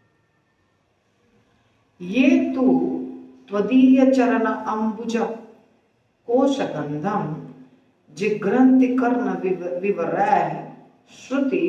ये तो त्वदीय चरण अंबुज कोशगंधम जिग्रंथि कर्ण विवरैः श्रुति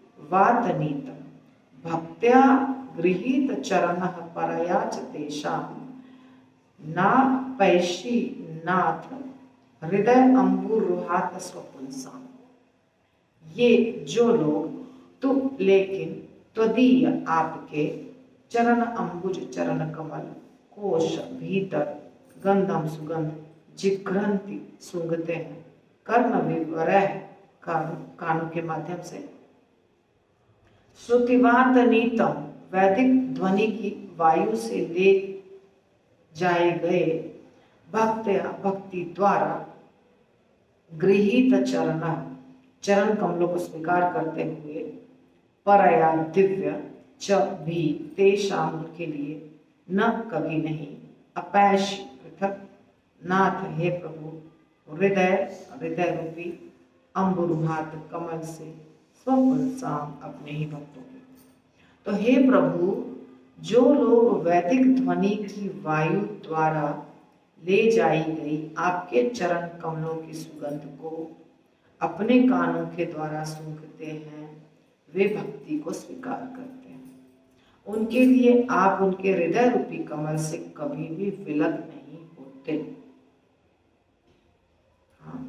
वातनीतम भक्त्या गृहीत चरणः परया च तेषां ना पैशी नाथ हृदय अंबुरुहात स्वपुंसाम। ये जो लोग तो लेकिन त्वदीय आपके चरण अंबुज चरण कमल कोश भीतर गंधम सुगंध जिग्रंथि सूंघते हैं, कर्ण विवरैः कानों के माध्यम से, श्रुतिवात नीतम वैदिक ध्वनि की वायु से ले जाए गए भक्ति द्वारा गृहीत चरण कमलों को स्वीकार करते हुए परया दिव्य च भी तेषाम के लिए न कभी नहीं अपैश पृथक नाथ हे प्रभु हृदय रूपी अंबुरुहात कमल से स्वपुंसाम अपने ही भक्तों के। तो हे प्रभु, जो लोग वैदिक ध्वनि की वायु द्वारा ले जाई गई आपके चरण कमलों की सुगंध को अपने कानों के द्वारा सूंघते हैं, वे भक्ति को स्वीकार करते हैं। उनके लिए आप उनके हृदय रूपी कमल से कभी भी विलग नहीं होते। हाँ।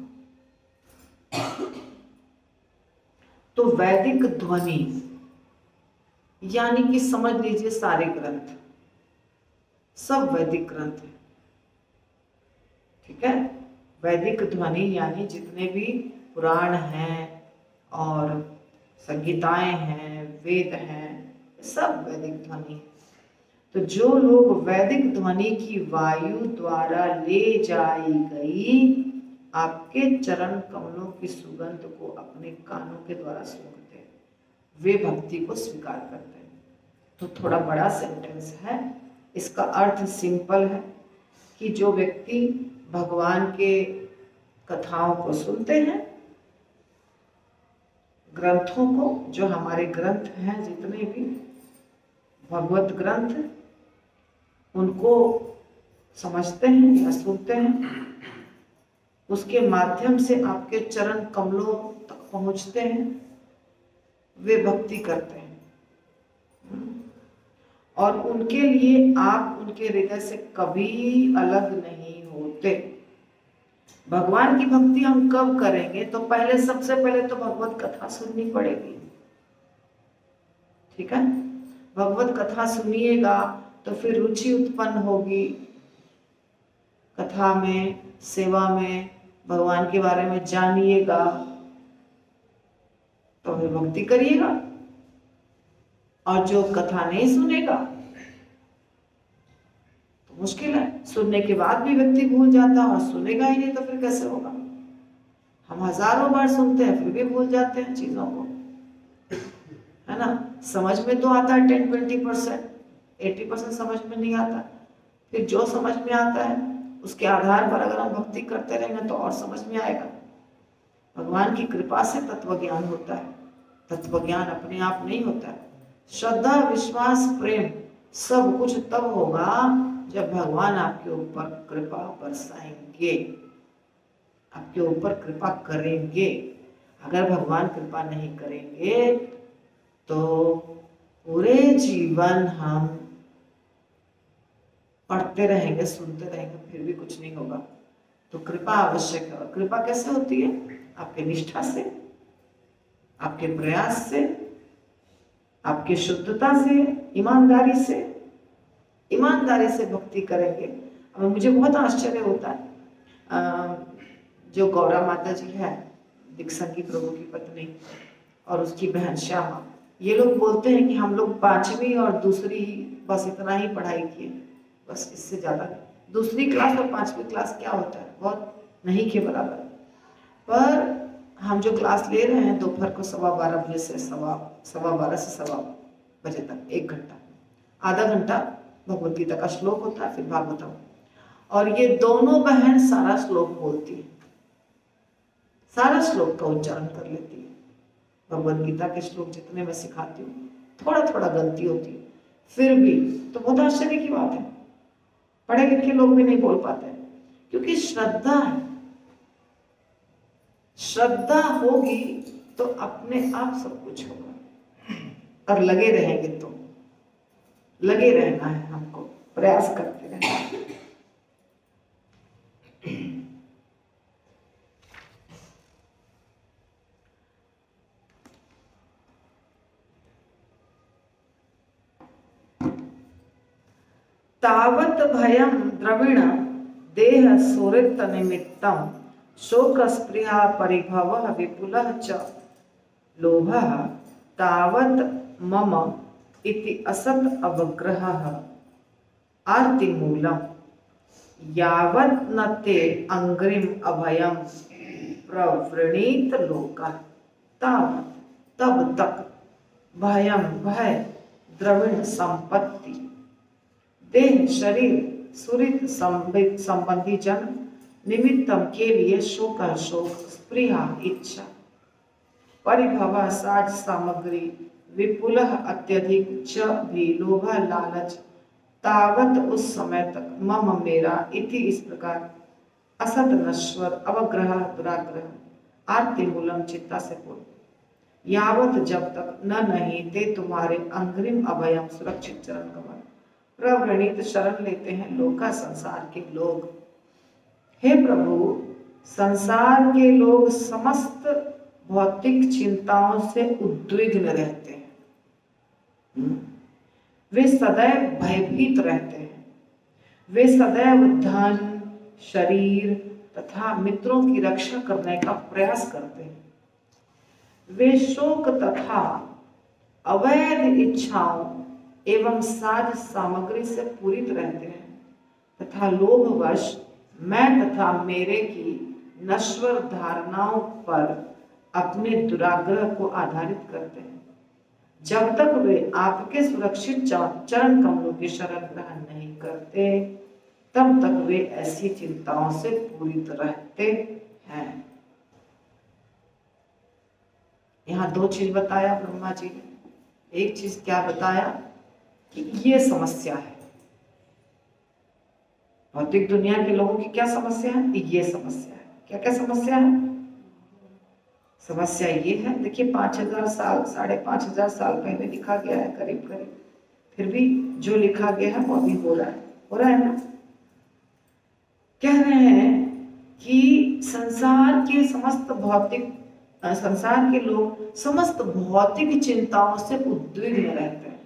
तो वैदिक ध्वनि यानी कि समझ लीजिए सारे ग्रंथ, सब वैदिक ग्रंथ है, ठीक है। वैदिक ध्वनि यानी जितने भी पुराण हैं और संगीताएं हैं, वेद हैं, सब वैदिक ध्वनि है। तो जो लोग वैदिक ध्वनि की वायु द्वारा ले जाई गई आपके चरण कमलों की सुगंध को अपने कानों के द्वारा सूंघते हैं, वे भक्ति को स्वीकार करते हैं। तो थोड़ा बड़ा सेंटेंस है, इसका अर्थ सिंपल है कि जो व्यक्ति भगवान के कथाओं को सुनते हैं, ग्रंथों को, जो हमारे ग्रंथ हैं जितने भी भगवत ग्रंथ, उनको समझते हैं या सुनते हैं, उसके माध्यम से आपके चरण कमलों तक पहुंचते हैं, वे भक्ति करते हैं। और उनके लिए आप उनके हृदय से कभी अलग नहीं होते। भगवान की भक्ति हम कब करेंगे? तो पहले, सबसे पहले तो भगवत कथा सुननी पड़ेगी, ठीक है। भगवत कथा सुनिएगा तो फिर रुचि उत्पन्न होगी कथा में, सेवा में, भगवान के बारे में जानिएगा तो फिर भक्ति करिएगा। और जो कथा नहीं सुनेगा तो मुश्किल है, सुनने के बाद भी व्यक्ति भूल जाता है और सुनेगा ही नहीं तो फिर कैसे होगा। हम हजारों बार सुनते हैं फिर भी भूल जाते हैं चीजों को, है ना। समझ में तो आता है 10-20%, 80% समझ में नहीं आता। फिर जो समझ में आता है उसके आधार पर अगर हम भक्ति करते रहेंगे तो और समझ में आएगा। भगवान की कृपा से तत्व ज्ञान होता है, तत्व ज्ञान अपने आप नहीं होता है। श्रद्धा, विश्वास, प्रेम सब कुछ तब होगा जब भगवान आपके ऊपर कृपा बरसाएंगे, आपके ऊपर कृपा करेंगे। अगर भगवान कृपा नहीं करेंगे तो पूरे जीवन हम पढ़ते रहेंगे, सुनते रहेंगे, फिर भी कुछ नहीं होगा, तो कृपा आवश्यक है। और कृपा कैसे होती है? आपके निष्ठा से, आपके प्रयास से, आपकी शुद्धता से, ईमानदारी से। ईमानदारी से भक्ति करेंगे। अब मुझे बहुत आश्चर्य होता है, जो गौरा माता जी है, दिक्संगी प्रभु की पत्नी, और उसकी बहन श्यामा, ये लोग बोलते हैं कि हम लोग 5वीं और दूसरी बस इतना ही पढ़ाई किए, बस इससे ज़्यादा। दूसरी क्लास और 5वीं क्लास क्या होता है? बहुत नहीं के बराबर। पर हम जो क्लास ले रहे हैं दोपहर को 12:15 बजे से 12:15 से 1:15 बजे तक, 1 घंटा, आधा घंटा भगवद गीता का श्लोक होता है, फिर भागवतम। और ये दोनों बहन सारा श्लोक बोलती है, सारा श्लोक का उच्चारण कर लेती है। भगवद गीता के श्लोक जितने मैं सिखाती हूँ, थोड़ा थोड़ा गलती होती है, फिर भी तो बहुत आश्चर्य की बात है। पढ़े लिखे लोग भी नहीं बोल पाते, क्योंकि श्रद्धा है। श्रद्धा होगी तो अपने आप सब कुछ होगा। और लगे रहेंगे तो, लगे रहना है हमको, प्रयास करते रहना है। तावत भयम द्रविण देह सुरित निमित्तम शोक स्पृहा परिभवः विपुलः च लोभः तावत मम इति असत अवग्रहः आर्तिमूलम् यावत् न ते अंग्रिम अभयम प्रवृणीत लोकः तावत् तब तक भयम भय द्रविण संपत्ति देह शरीर सुरित संबंधी जन निमित्तम के लिए शोक शोक स्पृहा इच्छा परिभव साज सामग्री विपुलः अत्यधिक च भी लोभ लालच तावत उस समय तक मम मेरा इति इस प्रकार असत नश्वर अवग्रह दुराग्रह आर्ति मूलम चित्ता से पूर्ण यावत जब तक न नहीं ते तुम्हारे अंग्रिम अभयम सुरक्षित चरण कमल प्रवृणित शरण लेते हैं लोका संसार के लोग। हे प्रभु, संसार के लोग समस्त भौतिक चिंताओं से उद्विग्न रहते हैं, वे सदैव भयभीत रहते हैं, वे सदैव धन शरीर तथा मित्रों की रक्षा करने का प्रयास करते हैं, वे शोक तथा अवैध इच्छाओं एवं साज सामग्री से पूरित रहते हैं तथा लोभवश मैं तथा मेरे की नश्वर धारणाओं पर अपने दुराग्रह को आधारित करते हैं। जब तक वे आपके सुरक्षित चरण कमलों की शरण ग्रहण नहीं करते, तब तक वे ऐसी चिंताओं से पूरित रहते हैं। यहाँ 2 चीज बताया ब्रह्मा जी ने। एक चीज क्या बताया कि ये समस्या है, भौतिक दुनिया के लोगों की क्या समस्या है, ये समस्या है। क्या क्या समस्या है? समस्या ये है, देखिए 5000 साल 5500 साल पहले लिखा गया है करीब करीब, फिर भी जो लिखा गया है वो अभी हो रहा है ना। कह रहे हैं कि संसार के लोग समस्त भौतिक चिंताओं से उद्विग्न रहते हैं।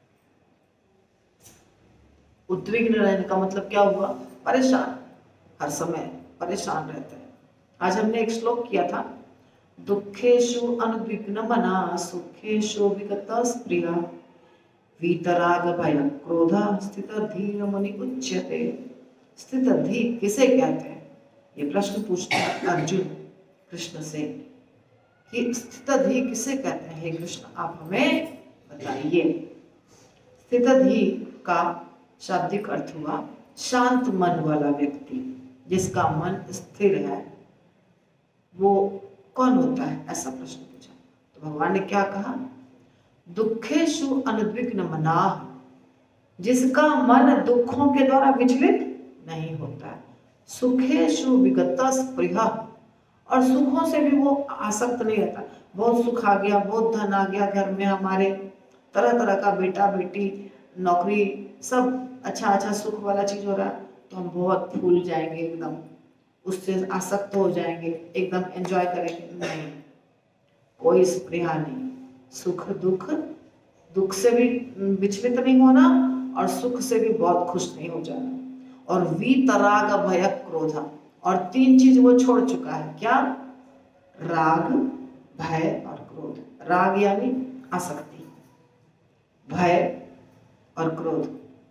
उद्विग्न रहने का मतलब क्या हुआ? परेशान, हर समय परेशान रहते हैं। आज हमने एक श्लोक किया था, दुखेषु अनुद्विग्न मना सुखेषु विगत स्प्रिया वीतराग भय क्रोध स्थित धीर मुनि उच्यते। स्थित धीर किसे कहते हैं? ये प्रश्न पूछता है अर्जुन कृष्ण से कि स्थित धीर किसे कहते हैं? हे कृष्ण आप हमें बताइए। स्थित धीर का शाब्दिक अर्थ हुआ शांत मन वाला व्यक्ति, जिसका मन स्थिर है। वो कौन होता है? ऐसा प्रश्न पूछा तो भगवान ने क्या कहा? दुखेषु अनुद्विग्न मनाः, जिसका मन दुखों के द्वारा विचलित नहीं होता है। सुखेषु विगत स्पृहा, और सुखों से भी वो आसक्त नहीं रहता। बहुत सुख आ गया, बहुत धन आ गया घर में, हमारे तरह तरह का बेटा बेटी नौकरी सब अच्छा अच्छा सुख वाला चीज हो रहा है तो हम बहुत फूल जाएंगे, एकदम उससे आसक्त हो जाएंगे, एकदम एंजॉय करेंगे। नहीं, कोई स्पृहा नहीं। सुख दुख, दुख से भी विचलित नहीं होना और सुख से भी बहुत खुश नहीं हो जाना। और वीतराग भय क्रोध, और 3 चीज वो छोड़ चुका है। क्या? राग, भय और क्रोध। राग यानी आसक्ति, भय और क्रोध।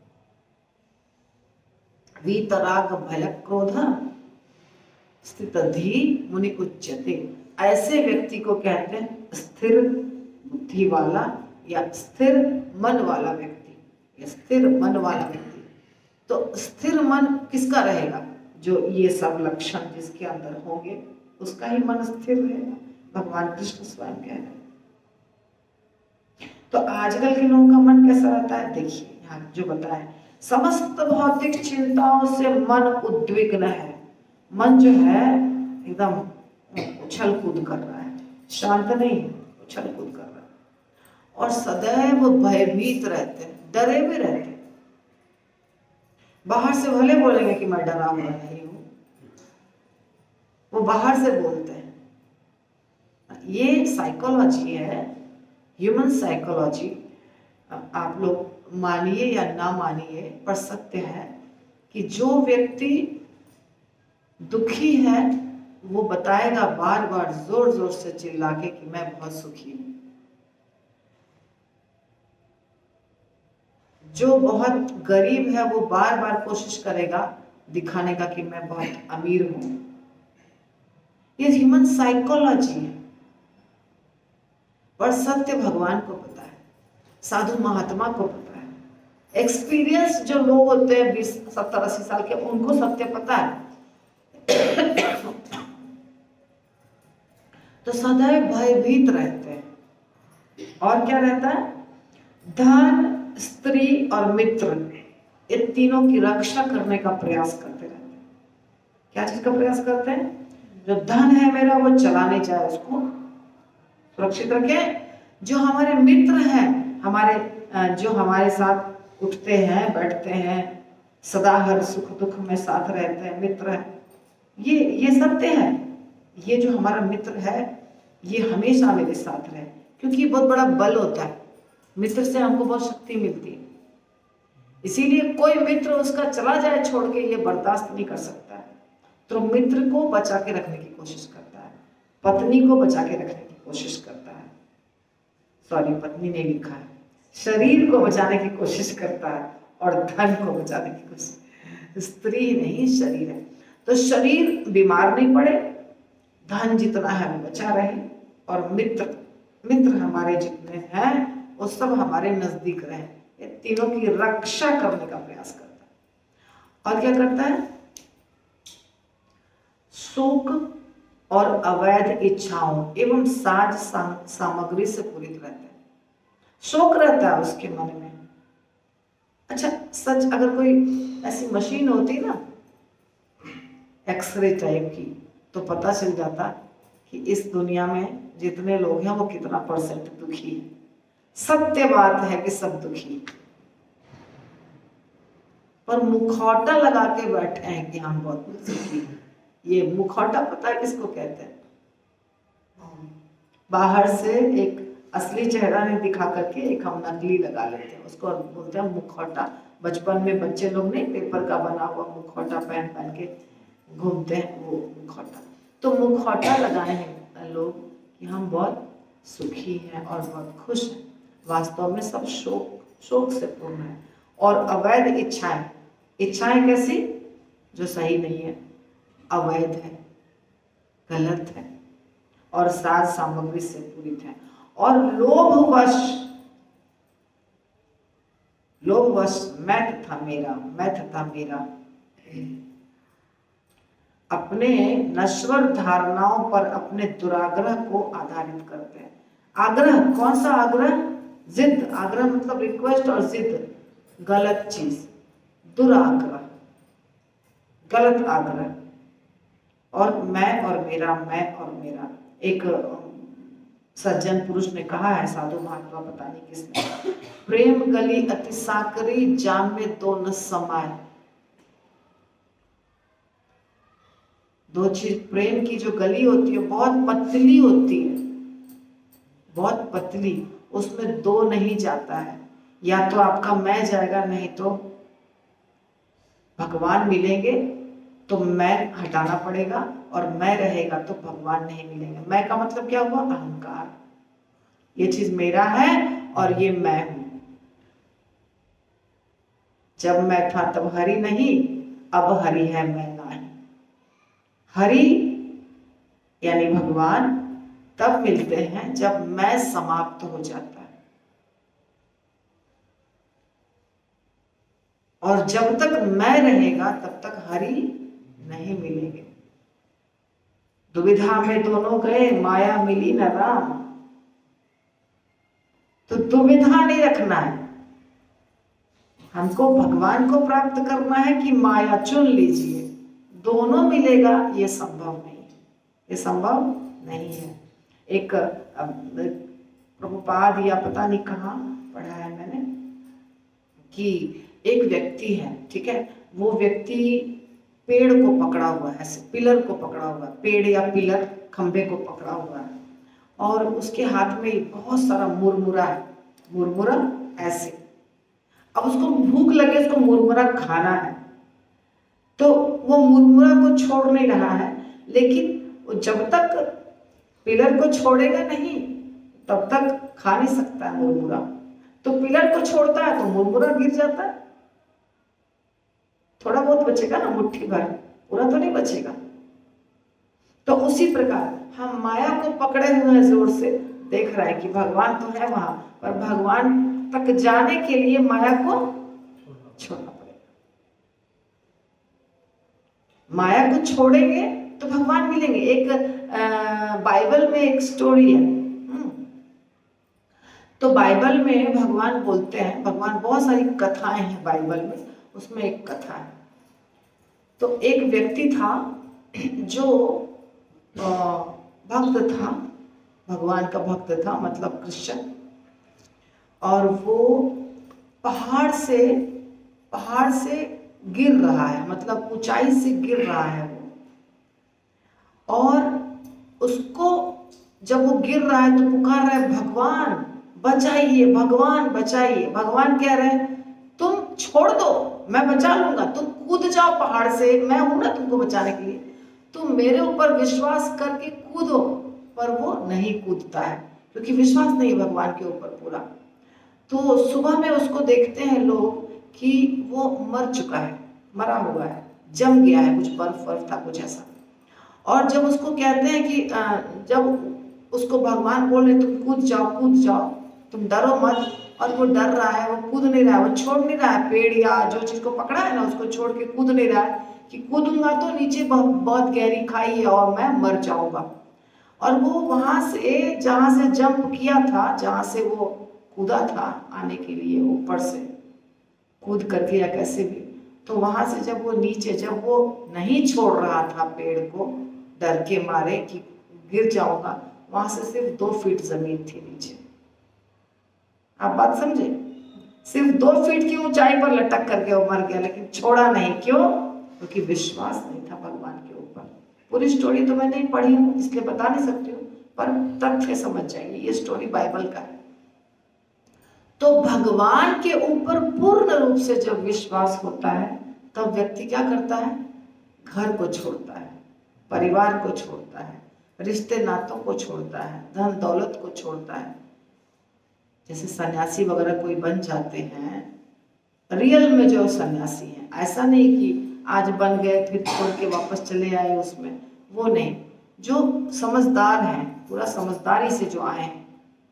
वीतराग भय क्रोध स्थितधि मुनि उच्यते। ऐसे व्यक्ति को कहते हैं स्थिर बुद्धि वाला या स्थिर मन वाला व्यक्ति, या स्थिर मन वाला व्यक्ति। तो स्थिर मन किसका रहेगा? जो ये सब लक्षण जिसके अंदर होंगे उसका ही मन स्थिर रहेगा, भगवान कृष्ण स्वयं कह रहे हैं। तो आजकल के लोगों का मन कैसा रहता है? देखिए यहाँ जो बताया, समस्त भौतिक चिंताओं से मन उद्विग्न है। मन जो है एकदम उछल कूद कर रहा है, शांत नहीं है, उछल कूद कर रहा है। और सदैव भयभीत रहते हैं, डरे भी रहते हैं। बाहर से भले बोलेंगे कि मैं डरा हुआ नहीं हूं, वो बाहर से बोलते हैं। ये साइकोलॉजी है, ह्यूमन साइकोलॉजी। आप लोग मानिए या ना मानिए, पर सत्य है कि जो व्यक्ति दुखी है वो बताएगा बार बार जोर जोर से चिल्ला के कि मैं बहुत सुखी हूं। जो बहुत गरीब है वो बार बार कोशिश करेगा दिखाने का कि मैं बहुत अमीर हूं। ये ह्यूमन साइकोलॉजी है, पर सत्य भगवान को पता है, साधु महात्मा को पता है। एक्सपीरियंस जो लोग होते हैं 20, 70, 80 साल के, उनको सत्य पता है। तो सदैव भयभीत रहते हैं। और क्या रहता है? धन, स्त्री और मित्र, ये तीनों की रक्षा करने का प्रयास करते रहते हैं। क्या चीज का प्रयास करते हैं? जो धन है मेरा वो चला नहीं जाए, उसको सुरक्षित रखें। जो हमारे मित्र हैं, जो हमारे साथ उठते हैं बैठते हैं, सदा हर सुख दुख में साथ रहते हैं, मित्र है। ये सत्य है। ये जो हमारा मित्र है ये हमेशा मेरे साथ रहे, क्योंकि ये बहुत बड़ा बल होता है। मित्र से हमको बहुत शक्ति मिलती है। इसीलिए कोई मित्र उसका चला जाए छोड़ के, ये बर्दाश्त नहीं कर सकता है। तो मित्र को बचा के रखने की कोशिश करता है, पत्नी को बचा के रखने की कोशिश करता है, सॉरी पत्नी ने लिखा है, शरीर को बचाने की कोशिश करता है और धन को बचाने की कोशिश। स्त्री नहीं, शरीर है। तो शरीर बीमार नहीं पड़े, धन जितना है वो बचा रहे, और मित्र हमारे जितने हैं वो सब हमारे नजदीक रहे। ये तीनों की रक्षा करने का प्रयास करता है। और क्या करता है? शोक और अवैध इच्छाओं एवं साज सामग्री से पूरित रहते हैं। शोक रहता है उसके मन में। अच्छा सच, अगर कोई ऐसी मशीन होती ना एक्सरे टाइप की, तो पता चल जाता कि इस दुनिया में जितने लोग हैं वो कितना % दुखी है। सत्य बात है कि सब दुखी, पर मुखौटा लगा के बैठे हैं कि हम बहुत दुखी हैं। ये मुखौटा पता है किसको कहते हैं? बाहर से एक असली चेहरा नहीं दिखा करके एक हम नकली लगा लेते हैं, उसको बोलते हैं मुखौटा। बचपन में बच्चे लोग नहीं पेपर का बना हुआ मुखौटा पहन के घूमते हैं, वो मुखौटा। तो मुखौटा लगाए हैं लोग कि हम बहुत सुखी हैं और बहुत खुश हैं। वास्तव में सब शोक से पूर्ण है। और अवैध इच्छाएं कैसी? जो सही नहीं है, अवैध है, गलत है और साज सामग्री से पूरित है। और लोभवश मैं तथा मेरा अपने नश्वर धारणाओं पर अपने दुराग्रह को आधारित करते हैं। आग्रह, कौन सा आग्रह? जिद। आग्रह मतलब रिक्वेस्ट, और जिद गलत चीज, दुराग्रह, गलत आग्रह। और मैं और मेरा एक सज्जन पुरुष ने कहा है, साधु महात्मा पता नहीं किसने, प्रेम गली अति साकरी, जाम में दो न समाये। दो चीज, प्रेम की जो गली होती है बहुत पतली होती है, बहुत पतली, उसमें दो नहीं जाता है। या तो आपका मैं जाएगा, नहीं तो भगवान मिलेंगे तो मैं हटाना पड़ेगा, और मैं रहेगा तो भगवान नहीं मिलेंगे। मैं का मतलब क्या हुआ? अहंकार। ये चीज मेरा है और ये मैं हूं। जब मैं था तब हरि नहीं, अब हरि है मैं नहीं। हरि यानी भगवान तब मिलते हैं जब मैं समाप्त हो जाता है, और जब तक मैं रहेगा तब तक हरि नहीं मिलेंगे। दुविधा में दोनों गए, माया मिली न राम। तो दुविधा नहीं रखना है, हमको भगवान को प्राप्त करना है कि माया चुन लीजिए। दोनों मिलेगा ये संभव नहीं, ये संभव नहीं है। एक प्रभुपाद या पता नहीं कहाँ पढ़ा है मैंने कि एक व्यक्ति है, ठीक है, वो व्यक्ति पेड़ को पकड़ा हुआ है, ऐसे पिलर को पकड़ा हुआ है, पेड़ या पिलर खंबे को पकड़ा हुआ है, और उसके हाथ में बहुत सारा मुरमुरा है, मुरमुरा ऐसे। अब उसको भूख लगे, उसको मुरमुरा खाना है, तो वो मुरमुरा को छोड़ नहीं रहा है, लेकिन जब तक पिलर को छोड़ेगा नहीं तब तक खा नहीं सकता है मुरमुरा। तो पिलर को छोड़ता है तो मुरमुरा गिर जाता है, थोड़ा बहुत बचेगा ना, मुट्ठी भर, पूरा तो नहीं बचेगा। तो उसी प्रकार हम माया को पकड़े हुए हैं, जोर से देख रहे हैं कि भगवान तो है वहां, पर भगवान तक जाने के लिए माया को छोड़ना पड़ेगा। माया को छोड़ेंगे तो भगवान मिलेंगे। एक बाइबल में एक स्टोरी है, तो बाइबल में भगवान बोलते हैं, भगवान बहुत सारी कथाएं हैं बाइबल में, उसमें एक कथा है। तो एक व्यक्ति था जो भक्त था, भगवान का भक्त था, मतलब क्रिश्चियन, और वो पहाड़ से गिर रहा है, मतलब ऊंचाई से गिर रहा है वो, और उसको जब वो गिर रहा है तो पुकार रहा है, भगवान बचाइए, भगवान बचाइए। भगवान कह रहे हैं तुम छोड़ दो, मैं बचा लूंगा, तुम कूद जाओ पहाड़ से, मैं हूं ना तुमको बचाने के लिए, तुम मेरे ऊपर विश्वास करके कूदो। पर वो नहीं कूदता है, क्योंकि विश्वास नहीं है भगवान के ऊपर पूरा। तो सुबह में उसको देखते हैं लोग कि वो मर चुका है, मरा हुआ है, जम गया है, कुछ बर्फ वर्फ था कुछ ऐसा। और जब उसको कहते हैं कि जब उसको भगवान बोल रहे तुम कूद जाओ, तुम डरो मत, और वो डर रहा है, वो कूद नहीं रहा है, वो छोड़ नहीं रहा है, पेड़ या जो चीज को पकड़ा है ना उसको छोड़ के कूद नहीं रहा है कि कूदूंगा तो नीचे बहुत गहरी खाई है और मैं मर जाऊंगा। और वो वहां से, जहां से जंप किया था, जहां से वो कूदा था आने के लिए ऊपर से कूद करके या कैसे भी, तो वहां से जब वो नीचे, जब वो नहीं छोड़ रहा था पेड़ को डर के मारे कि गिर जाऊंगा, वहां से सिर्फ 2 फीट जमीन थी नीचे। आप बात समझे, सिर्फ 2 फीट की ऊंचाई पर लटक करके वो मर गया, लेकिन छोड़ा नहीं। क्यों? क्योंकि विश्वास नहीं था भगवान के ऊपर। पूरी स्टोरी तो मैं नहीं पढ़ी हूँ इसलिए बता नहीं सकती हूँ, पर तथ्य समझ जाइए, ये स्टोरी बाइबल का है। तो भगवान के ऊपर पूर्ण रूप से जब विश्वास होता है तब व्यक्ति क्या करता है? घर को छोड़ता है, परिवार को छोड़ता है, रिश्ते नातों को छोड़ता है, धन दौलत को छोड़ता है। जैसे सन्यासी वगैरह कोई बन जाते हैं, रियल में जो सन्यासी हैं, ऐसा नहीं कि आज बन गए फिर छोड़ के वापस चले आए उसमें, वो नहीं। जो समझदार हैं, पूरा समझदारी से जो आए हैं,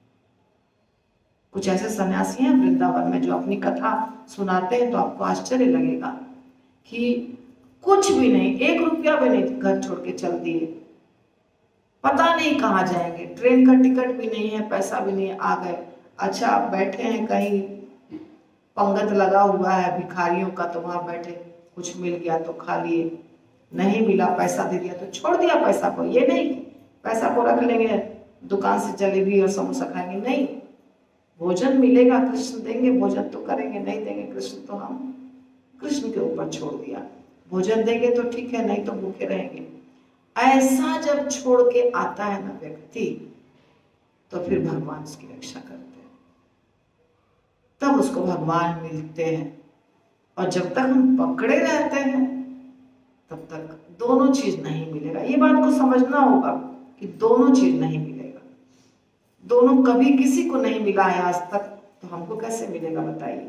कुछ ऐसे सन्यासी हैं वृंदावन में जो अपनी कथा सुनाते हैं तो आपको आश्चर्य लगेगा कि कुछ भी नहीं, 1 रुपया भी नहीं, घर छोड़ के चल दिए, पता नहीं कहाँ जाएंगे, ट्रेन का टिकट भी नहीं है, पैसा भी नहीं है, आ गए। अच्छा बैठे हैं कहीं, पंगत लगा हुआ है भिखारियों का, तो वहां बैठे, कुछ मिल गया तो खा लिए, नहीं मिला पैसा दे दिया तो छोड़ दिया पैसा को। ये नहीं पैसा को रख लेंगे, दुकान से जलेबी और समोसा खाएंगे, नहीं। भोजन मिलेगा, कृष्ण देंगे, भोजन तो करेंगे, नहीं देंगे कृष्ण तो हम कृष्ण के ऊपर छोड़ दिया। भोजन देंगे तो ठीक है, नहीं तो भूखे रहेंगे। ऐसा जब छोड़ के आता है ना व्यक्ति, तो फिर भगवान उसकी रक्षा करते हैं, तब उसको भगवान मिलते हैं। और जब तक हम पकड़े रहते हैं तब तक दोनों चीज नहीं मिलेगा। ये बात को समझना होगा कि दोनों चीज नहीं मिलेगा। दोनों कभी किसी को नहीं मिला है आज तक, तो हमको कैसे मिलेगा बताइए।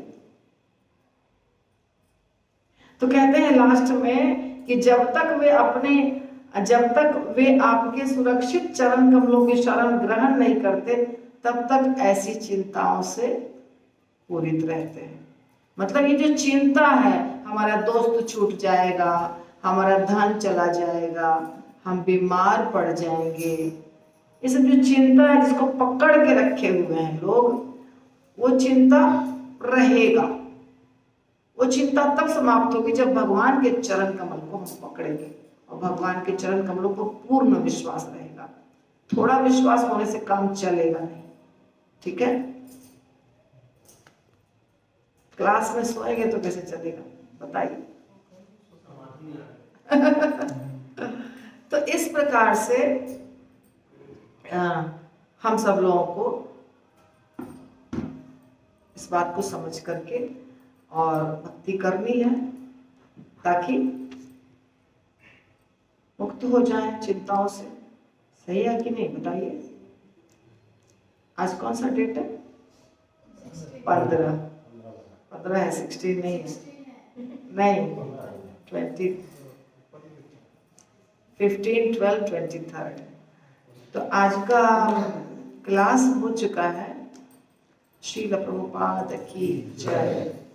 तो कहते हैं लास्ट में कि जब तक वे आपके सुरक्षित चरण कमलों की शरण ग्रहण नहीं करते, तब तक ऐसी चिंताओं से पूरित रहते हैं। मतलब ये जो चिंता है, हमारा दोस्त छूट जाएगा, हमारा धन चला जाएगा, हम बीमार पड़ जाएंगे, ये सब जो चिंता है जिसको पकड़ के रखे हुए हैं लोग, वो चिंता रहेगा। वो चिंता तब समाप्त होगी जब भगवान के चरण कमल को हम पकड़ेंगे, और भगवान के चरण कमलों को पूर्ण विश्वास रहेगा। थोड़ा विश्वास होने से काम चलेगा नहीं, ठीक है। क्लास में सोएंगे तो कैसे चलेगा बताइए। तो इस प्रकार से हम सब लोगों को इस बात को समझ करके और भक्ति करनी है, ताकि मुक्त हो जाए चिंताओं से। सही है कि नहीं बताइए। आज कौन सा डेट है? 15 है, 16 नहीं है, नहीं 20, 15, 12, 23। तो आज का क्लास हो चुका है। श्रील प्रभुपाद की जय।